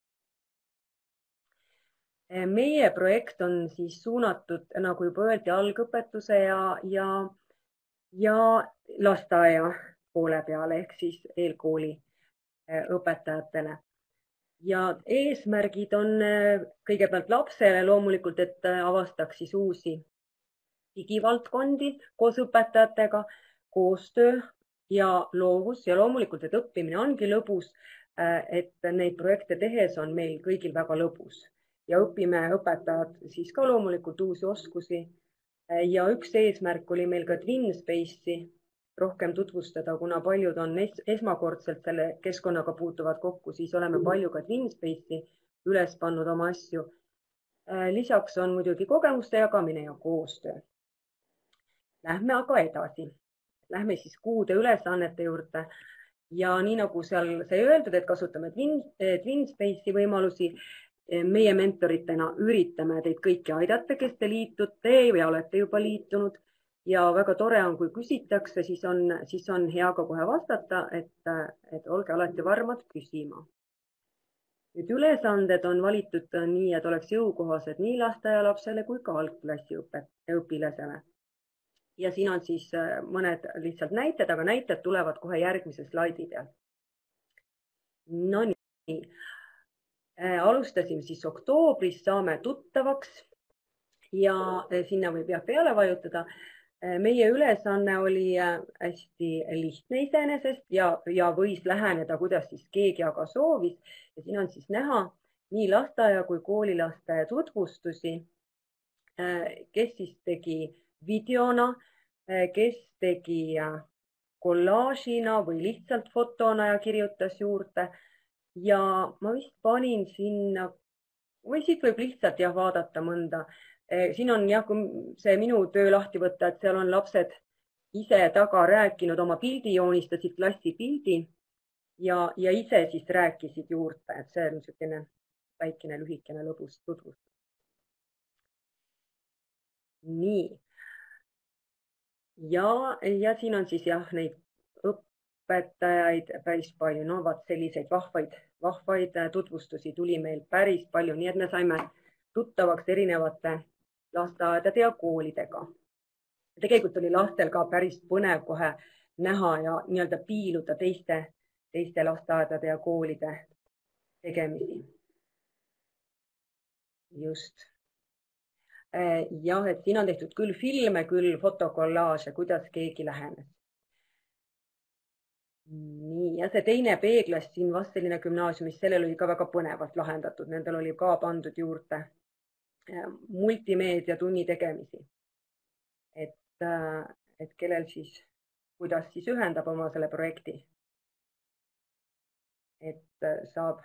Meie projekt on siis suunatud, nagu juba öeldi, algõpetuse ja, ja, ja lasteaia poole peale ehk siis eelkooli õpetajatele. Ja eesmärgid on kõigepealt lapsele loomulikult, et avastaks siis uusi digivaldkondi koos õpetajatega, koostöö ja loovus ja loomulikult, et õppimine ongi lõbus, et neid projekte tehes on meil kõigil väga lõbus. Ja õpime õpetajad siis ka loomulikult uusi oskusi. Ja üks eesmärk oli meil ka TwinSpace'i rohkem tutvustada, kuna paljud on esmakordselt selle keskkonnaga puutuvad kokku, siis oleme palju ka TwinSpace'i üles pannud oma asju. Lisaks on muidugi kogemuste jagamine ja koostöö. Lähme aga edasi. Lähme siis kuude ülesannete juurde. Ja nii nagu seal sai öeldud, et kasutame TwinSpace'i võimalusi, meie mentoritena üritame teid kõiki aidata, kes te liitute ja olete juba liitunud. Ja väga tore on, kui küsitakse, siis on, siis on hea ka kohe vastata, et, et olge alati varmad küsima. Nüüd ülesanded on valitud nii, et oleks jõukohased nii lasteaialapsele kui ka algklassi õpilasele. Ja siin on siis mõned lihtsalt näited, aga näited tulevad kohe järgmise slaidi peal. No nii. Alustasime siis oktoobris, saame tuttavaks ja sinna võib jah peale vajutada. Meie ülesanne oli hästi lihtne iseenesest ja, ja võis läheneda, kuidas siis keegi aga soovis. Ja siin on siis näha nii lasteaia kui koolilaste tutvustusi, kes siis tegi videona kes tegi kollaažina või lihtsalt fotona ja kirjutas juurde. Ja ma vist panin sinna, või siit võib lihtsalt jah vaadata mõnda. Siin on jah, kui see minu töö lahti võtta, et seal on lapsed ise taga rääkinud, oma pildi joonistasid klassi pildi ja, ja ise siis rääkisid juurde, et see on niisugune väikene lühikene lõbus tutvustus. Nii. Ja, ja siin on siis jah neid õpetajaid päris palju, no vaat selliseid vahvaid, vahvaid tutvustusi tuli meil päris palju, nii et me saime tuttavaks erinevate lasteaedade ja koolidega. Tegelikult oli lastel ka päris põnev kohe näha ja nii-öelda piiluda teiste, teiste lasteaedade ja koolide tegemisi. Just. Jah, et siin on tehtud küll filme, küll fotokollaaže, kuidas keegi lähenes. Nii, ja see teine peeglas siin Vastseliina gümnaasiumis, sellel oli ka väga põnevalt lahendatud. Nendel oli ka pandud juurde multimeedia tunni tegemisi. Et, et kellel siis, kuidas siis ühendab oma selle projekti. Et saab,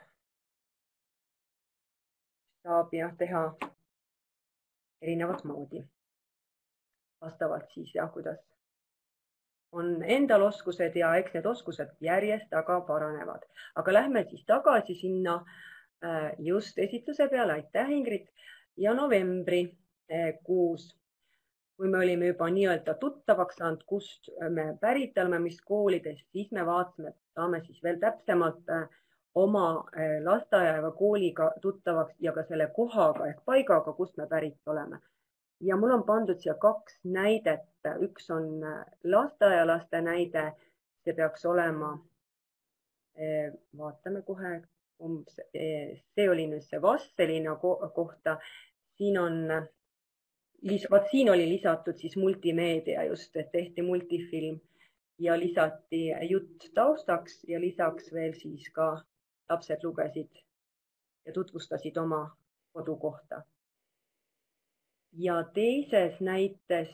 saab jah teha erinevat moodi. Vastavalt siis jah, kuidas on endal oskused ja eks need oskused järjest aga paranevad. Aga lähme siis tagasi sinna just esitluse peale. Aitäh, Ingrid. Ja novembri kuus, kui me olime juba nii-öelda tuttavaks saanud, kust me pärit oleme, mis koolidest, siis me vaatasime, et saame siis veel täpsemalt oma lasteaia ja kooliga tuttavaks ja ka selle kohaga ehk paigaga, kust me pärit oleme. Ja mul on pandud siia kaks näidet. Üks on lasteaialaste näide. See peaks olema, vaatame kohe, see oli nüüd see Vastseliina kohta. Siin on, vaat siin oli lisatud siis multimeedia just, et tehti multifilm ja lisati jutt taustaks ja lisaks veel siis ka lapsed lugesid ja tutvustasid oma kodukohta. Ja teises näites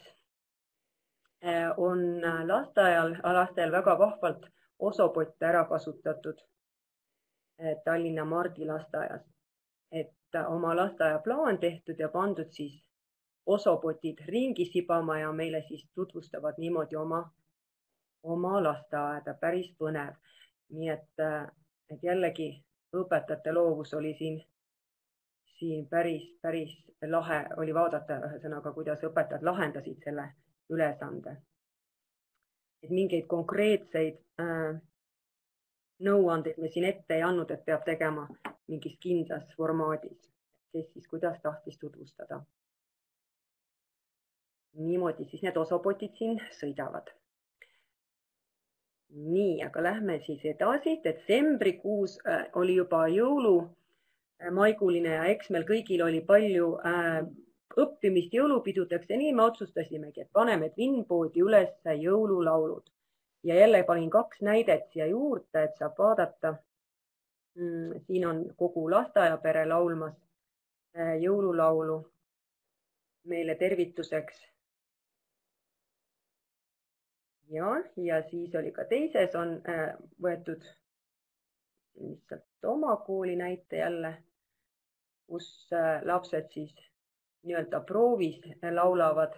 on lasteajal, lastel väga vahvalt osopotte ära kasutatud Tallinna Mardi lasteajas. Et oma lasteaia plaan tehtud ja pandud siis osopotid ringi sibama ja meile siis tutvustavad niimoodi oma, oma lasteaeda. Päris põnev. Nii et Et jällegi õpetajate loovus oli siin, siin päris, päris lahe oli vaadata ühesõnaga, kuidas õpetajad lahendasid selle ülesande. Et mingeid konkreetseid äh, nõuandeid me siin ette ei andnud, et peab tegema mingis kindlas formaadis, kes siis kuidas tahtis tutvustada. Niimoodi siis need osapotid siin sõidavad. Nii, aga lähme siis edasi. Detsembrikuus oli juba jõulu maiguline ja eks meil kõigil oli palju äh, õppimist jõulupidudeks ja nii me otsustasimegi, et paneme Twinboardi üles jõululaulud. Ja jälle panin kaks näidet siia juurde, et saab vaadata. Mm, siin on kogu lasteaiapere laulmas äh, jõululaulu meile tervituseks. Ja, ja siis oli ka teises on äh, võetud lihtsalt oma kooli näite jälle, kus äh, lapsed siis nii-öelda proovis laulavad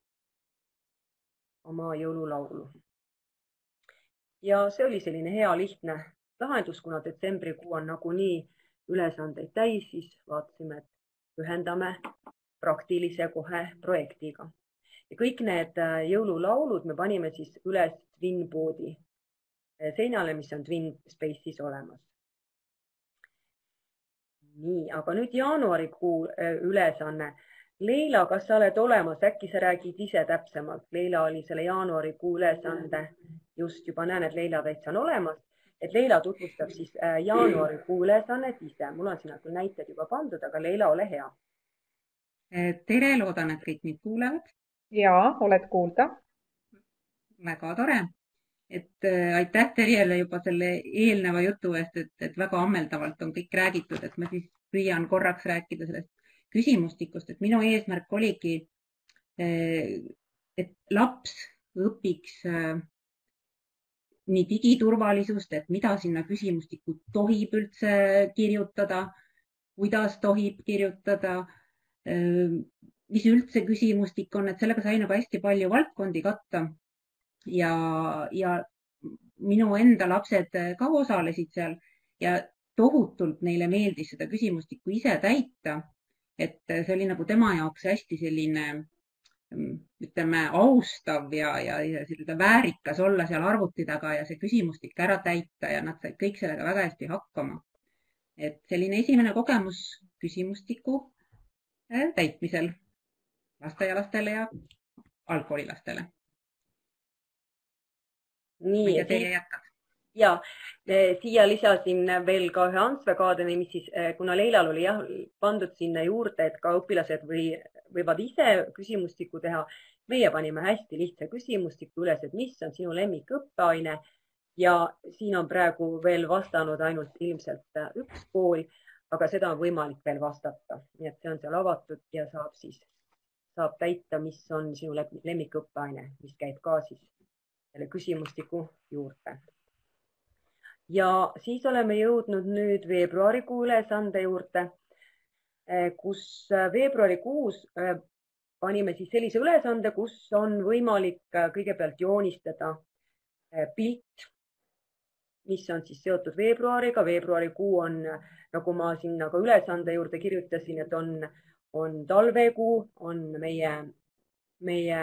oma jõululaulu. Ja see oli selline hea lihtne lahendus, kuna detsembrikuu on nagunii ülesandeid täis, siis vaatasime, et ühendame praktilise kohe projektiga. Ja kõik need jõululaulud me panime siis üles Twinboardi seinale, mis on TwinSpace'is olemas. Nii, aga nüüd jaanuarikuu ülesanne. Leila, kas sa oled olemas? Äkki sa räägid ise täpsemalt? Leila oli selle jaanuarikuu ülesande. Just juba näen, et Leila täitsa on olemas. Et Leila tutvustab siis jaanuarikuu ülesannet ise. Mul on siin näited juba pandud, aga Leila, ole hea. Tere, loodan, et kõik mind kuulevad. Jaa, oled kuulda. Väga tore. Et äh, aitäh Terjele juba selle eelneva jutu eest, et, et väga ammeldavalt on kõik räägitud, et ma siis püüan korraks rääkida sellest küsimustikust, et minu eesmärk oligi, äh, et laps õpiks nii digiturvalisust, et mida sinna küsimustikku tohib üldse kirjutada, kuidas tohib kirjutada, mis üldse küsimustik on, et sellega sai nagu hästi palju valdkondi katta ja, ja minu enda lapsed ka osalesid seal ja tohutult neile meeldis seda küsimustikku ise täita, et see oli nagu tema jaoks hästi selline ütleme, austav ja, ja, ja selline väärikas olla seal arvuti taga ja see küsimustik ära täita ja nad said kõik sellega väga hästi hakkama. Et selline esimene kogemus küsimustiku täitmisel lasteaialastele ja algkoolilastele. Nii, ja teie jätkad? Ja siia lisasin veel ka ühe Ansve-kaadeni, mis siis, kuna Leilal oli jah, pandud sinna juurde, et ka õpilased või, võivad ise küsimustiku teha. Meie panime hästi lihtsa küsimustiku üles, et mis on sinu lemmik õppeaine ja siin on praegu veel vastanud ainult ilmselt üks kool, aga seda on võimalik veel vastata. Nii et see on seal avatud ja saab siis saab täita, mis on sinu lemmik õppeaine, mis käib ka siis selle küsimustiku juurde. Ja siis oleme jõudnud nüüd veebruarikuu ülesande juurde, kus veebruarikuus panime siis sellise ülesande, kus on võimalik kõigepealt joonistada pilt, mis on siis seotud veebruariga. Veebruarikuu on, nagu ma sinna ka ülesande juurde kirjutasin, et on, on talvekuu, on meie, meie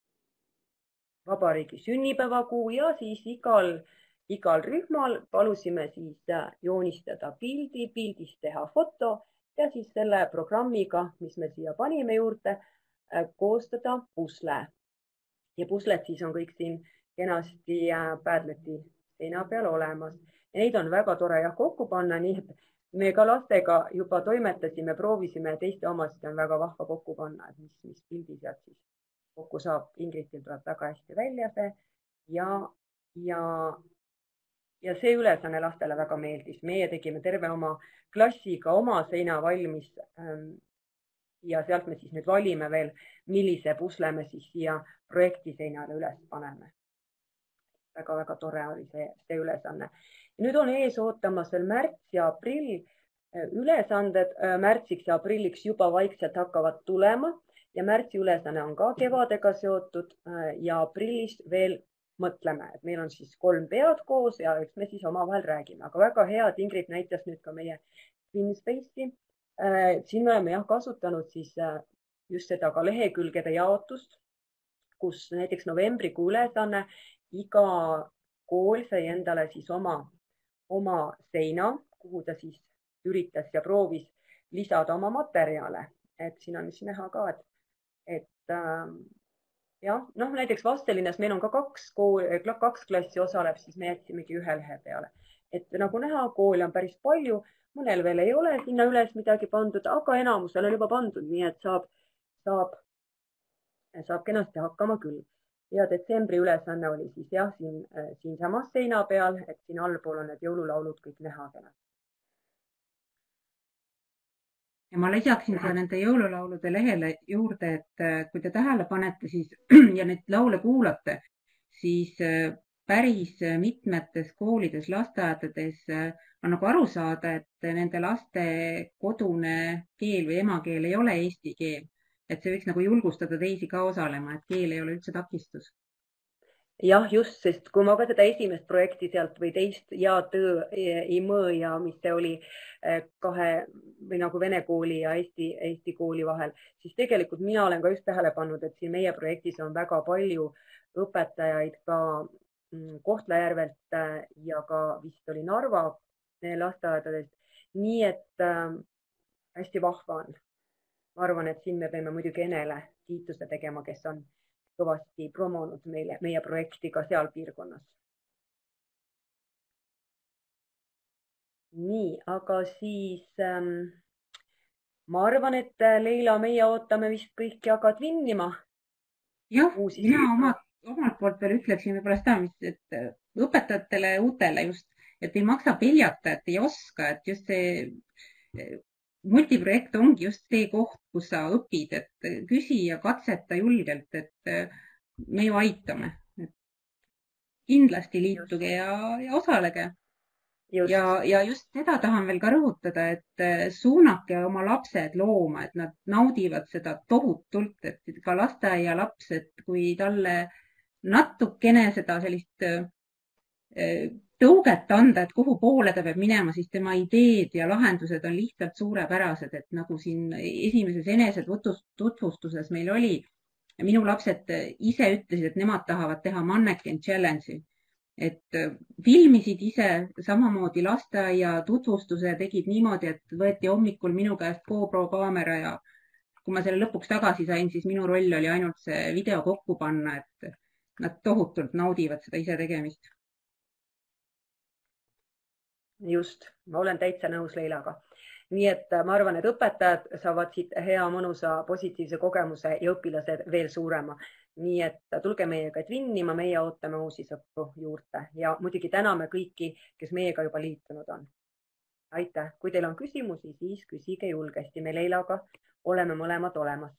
vabariigi sünnipäevakuu ja siis igal Igal rühmal palusime siis joonistada pildi, pildist teha foto ja siis selle programmiga, mis me siia panime juurde, koostada pusle. Ja puslet siis on kõik siin kenasti Padleti seina peal olemas. Ja neid on väga tore jah kokku panna, nii et me ka lastega juba toimetasime, proovisime ja teiste omasid on väga vahva kokku panna, et mis, mis pildi sealt siis kokku saab. Ingridil tuleb väga hästi välja see ja, ja Ja see ülesanne lastele väga meeldis. Meie tegime terve oma klassiga oma seina valmis ja sealt me siis nüüd valime veel, millise pusle me siis siia projekti seinale üles paneme. Väga-väga tore oli see, see ülesanne. Ja nüüd on ees ootamas veel märts ja aprill. Ülesanded märtsiks ja aprilliks juba vaikselt hakkavad tulema ja märtsi ülesanne on ka kevadega seotud ja aprillis veel mõtleme, et meil on siis kolm pead koos ja üks me siis omavahel räägime, aga väga hea, et Ingrid näitas nüüd ka meie TwinSpace'i. Siin me oleme jah kasutanud siis just seda ka lehekülgede jaotust, kus näiteks novembrikuu ülesanne iga kool sai endale siis oma, oma seina, kuhu ta siis üritas ja proovis lisada oma materjale. Et siin on siis näha ka, et, et jah, noh, näiteks Vastelinnas meil on ka kaks, kool, kaks klassi osaleb, siis me jätsimegi ühe lehe peale. Et nagu näha, kooli on päris palju, mõnel veel ei ole sinna üles midagi pandud, aga enamusel on juba pandud, nii et saab, saab, saab kenasti hakkama küll. Ja detsembri ülesanne oli siis jah, siin, siin samas seina peal, et siin allpool on need jõululaulud kõik näha kenasti. Ja ma lisaksin siia nende jõululaulude lehele juurde, et kui te tähele panete siis ja neid laule kuulate, siis päris mitmetes koolides, lasteaedades on nagu aru saada, et nende laste kodune keel või emakeel ei ole eesti keel. Et see võiks nagu julgustada teisi ka osalema, et keel ei ole üldse takistus. Jah, just, sest kui ma ka seda esimest projekti sealt või teist ja töö IMõ ja mis see oli kahe või nagu Vene kooli ja Eesti, Eesti kooli vahel, siis tegelikult mina olen ka just tähele pannud, et siin meie projektis on väga palju õpetajaid ka Kohtla-Järvelt ja ka vist oli Narva lasteaedadest. Nii et äh, hästi vahva on. Ma arvan, et siin me peame muidugi Enele kiituse tegema, kes on kõvasti promonud meile, meie projekti ka seal piirkonnas. Nii, aga siis ähm, ma arvan, et Leila, meie ootame vist kõik jagad vinnima. Jah, mina omalt, omalt poolt veel ütleksin võib-olla seda, et õpetajatele uutele just, et ei maksa peljata, et ei oska, et just see multiprojekt ongi just see koht, kus sa õpid, et küsi ja katseta julgelt, et me ju aitame. Kindlasti liituge ja, ja osalege. Just. Ja, ja just seda tahan veel ka rõhutada, et suunake oma lapsed looma, et nad naudivad seda tohutult, et ka lasteaia laps, et kui talle natukene seda sellist tõuget anda, et kuhu poole ta peab minema, siis tema ideed ja lahendused on lihtsalt suurepärased, et nagu siin esimeses enesetutvustuses meil oli, minu lapsed ise ütlesid, et nemad tahavad teha mannequin challenge'i, et filmisid ise, samamoodi lasteaia tutvustuse tegid niimoodi, et võeti hommikul minu käest GoPro kaamera ja kui ma selle lõpuks tagasi sain, siis minu roll oli ainult see video kokku panna, et nad tohutult naudivad seda ise tegemist. Just, ma olen täitsa nõus Leilaga. Nii et ma arvan, et õpetajad saavad siit hea mõnusa positiivse kogemuse ja õpilased veel suurema. Nii et tulge meiega tvinnima, meie ootame uusi sõpru juurde ja muidugi täname kõiki, kes meiega juba liitunud on. Aitäh! Kui teil on küsimusi, siis küsige julgesti. Me Leilaga oleme mõlemad olemas.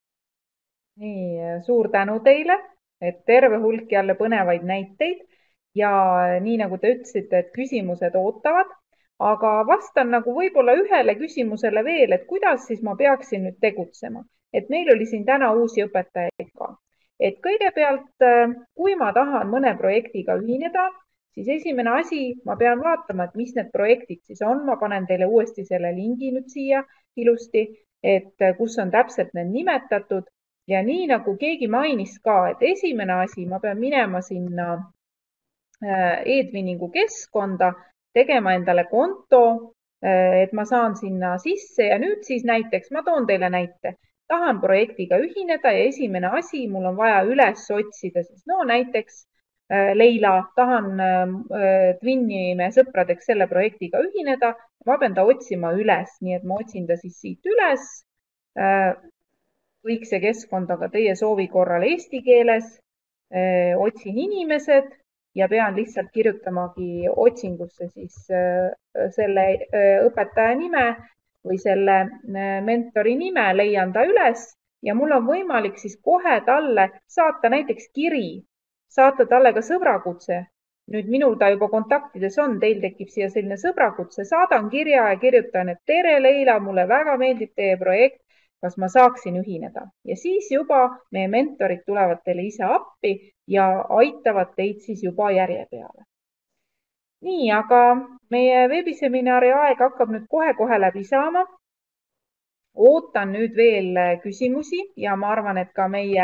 Nii, suur tänu teile, et terve hulk jälle põnevaid näiteid. Ja nii nagu te ütlesite, et küsimused ootavad, aga vastan nagu võib-olla ühele küsimusele veel, et kuidas siis ma peaksin nüüd tegutsema. Et meil oli siin täna uusi õpetajaid ka. Et kõigepealt, kui ma tahan mõne projektiga ühineda, siis esimene asi, ma pean vaatama, et mis need projektid siis on. Ma panen teile uuesti selle lingi nüüd siia ilusti, et kus on täpselt need nimetatud. Ja nii nagu keegi mainis ka, et esimene asi, ma pean minema sinna e-twinningu keskkonda, tegema endale konto, et ma saan sinna sisse ja nüüd siis näiteks, ma toon teile näite, tahan projektiga ühineda ja esimene asi, mul on vaja üles otsida, siis no näiteks Leila, tahan Twinni me sõpradeks selle projektiga ühineda, ma pean ta otsima üles, nii et ma otsin ta siis siit üles. Kõik see keskkond on ka teie soovi korral eesti keeles, otsin inimesed ja pean lihtsalt kirjutamagi otsingusse siis selle õpetaja nime või selle mentori nime, leian ta üles ja mul on võimalik siis kohe talle saata näiteks kiri, saata talle ka sõbrakutse. Nüüd minul ta juba kontaktides on, teil tekib siia selline sõbrakutse, saadan kirja ja kirjutan, et tere Leila, mulle väga meeldib teie projekt, kas ma saaksin ühineda ja siis juba meie mentorid tulevad teile ise appi ja aitavad teid siis juba järje peale. Nii, aga meie veebiseminari aeg hakkab nüüd kohe-kohe läbi saama. Ootan nüüd veel küsimusi ja ma arvan, et ka meie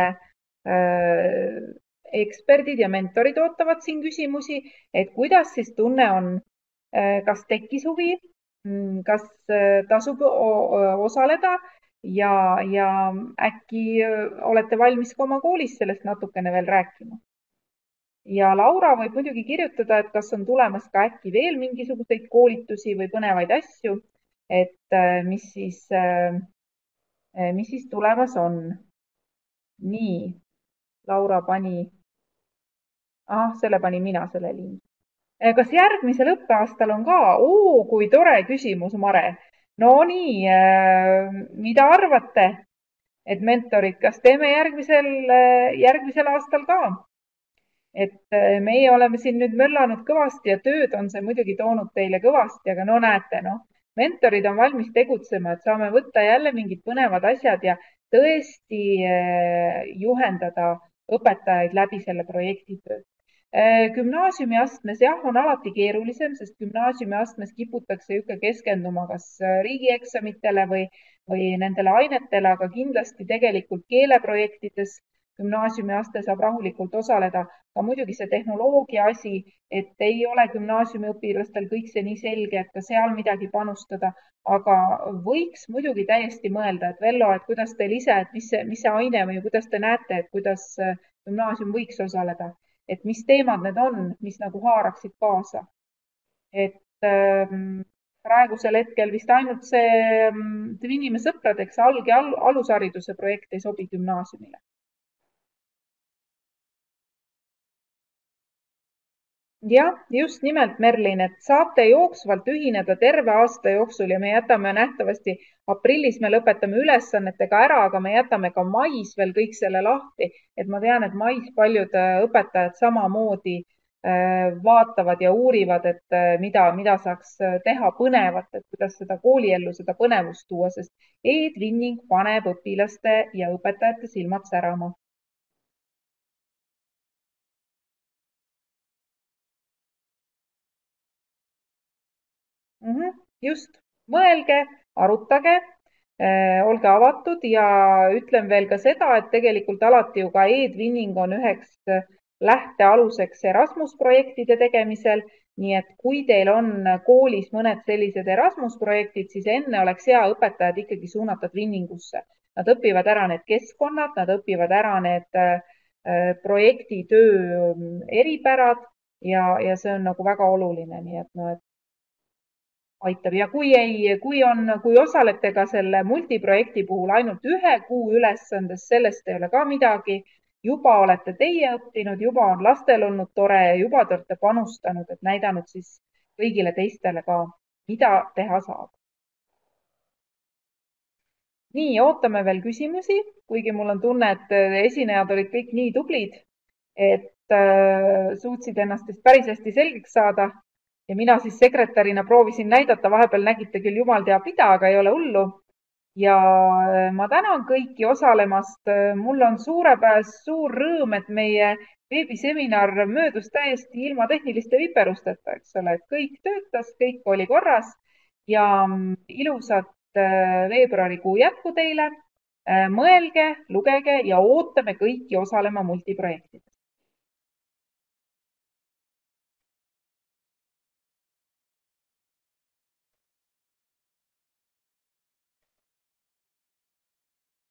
äh, eksperdid ja mentorid ootavad siin küsimusi, et kuidas siis tunne on, kas tekkis huvi, kas tasub osaleda ja, ja äkki olete valmis ka oma koolis sellest natukene veel rääkima. Ja Laura võib muidugi kirjutada, et kas on tulemas ka äkki veel mingisuguseid koolitusi või põnevaid asju, et mis siis, mis siis tulemas on. Nii, Laura pani, ah, selle pani mina selle lingi. Kas järgmisel õppeaastal on ka? Oo, kui tore küsimus, Mare. No nii, mida arvate, et mentorid, kas teeme järgmisel, järgmisel aastal ka? Et meie oleme siin nüüd möllanud kõvasti ja tööd on see muidugi toonud teile kõvasti, aga no näete, no, mentorid on valmis tegutsema, et saame võtta jälle mingid põnevad asjad ja tõesti juhendada õpetajaid läbi selle projektitöö. Gümnaasiumiastmes jah, on alati keerulisem, sest gümnaasiumiastmes kiputakse ikka keskenduma kas riigieksamitele või, või nendele ainetele, aga kindlasti tegelikult keeleprojektides gümnaasiumiaste saab rahulikult osaleda. Ka muidugi see tehnoloogia asi, et ei ole gümnaasiumiõpilastel kõik see nii selge, et ka seal midagi panustada, aga võiks muidugi täiesti mõelda, et Vello, et kuidas teil ise, et mis see, mis see aine või kuidas te näete, et kuidas gümnaasium võiks osaleda. Et mis teemad need on, mis nagu haaraksid kaasa. Et ähm, praegusel hetkel vist ainult see Twinni me sõpradeks alg- ja al alushariduse projekt ei sobi gümnaasiumile. jah, just nimelt, Merlin, et saate jooksvalt ühineda terve aasta jooksul ja me jätame nähtavasti aprillis, me lõpetame ülesannetega ära, aga me jätame ka mais veel kõik selle lahti. Et ma tean, et mais paljud õpetajad samamoodi vaatavad ja uurivad, et mida, mida saaks teha põnevat, et kuidas seda kooliellu, seda põnevust tuua, sest e-twinning paneb õpilaste ja õpetajate silmad särama. Mm -hmm, just, mõelge, arutage, äh, olge avatud ja ütlen veel ka seda, et tegelikult alati ju ka e-twinning on üheks lähtealuseks Erasmus projektide tegemisel. Nii et kui teil on koolis mõned sellised Erasmus projektid, siis enne oleks hea õpetajad ikkagi suunata twinningusse. Nad õpivad ära need keskkonnad, nad õpivad ära need äh, projektitöö eripärad ja, ja see on nagu väga oluline. Nii et no, et aitab ja kui ei, kui on, kui osalete ka selle multiprojekti puhul ainult ühe kuu ülesandes, sellest ei ole ka midagi. Juba olete teie õppinud, juba on lastel olnud tore ja juba te olete panustanud, et näidanud siis kõigile teistele ka, mida teha saab. Nii, ootame veel küsimusi, kuigi mul on tunne, et esinejad olid kõik nii tublid, et suutsid ennast vist päris hästi selgeks saada. Ja mina siis sekretärina proovisin näidata, vahepeal nägite küll jumal teab mida, aga ei ole hullu. Ja ma tänan kõiki osalemast. Mul on suurepääs suur rõõm, et meie veebiseminar möödus täiesti ilma tehniliste viperusteta, eks ole, et kõik töötas, kõik oli korras ja ilusat veebruarikuu jätku teile. Mõelge, lugege ja ootame kõiki osalema multiprojektides.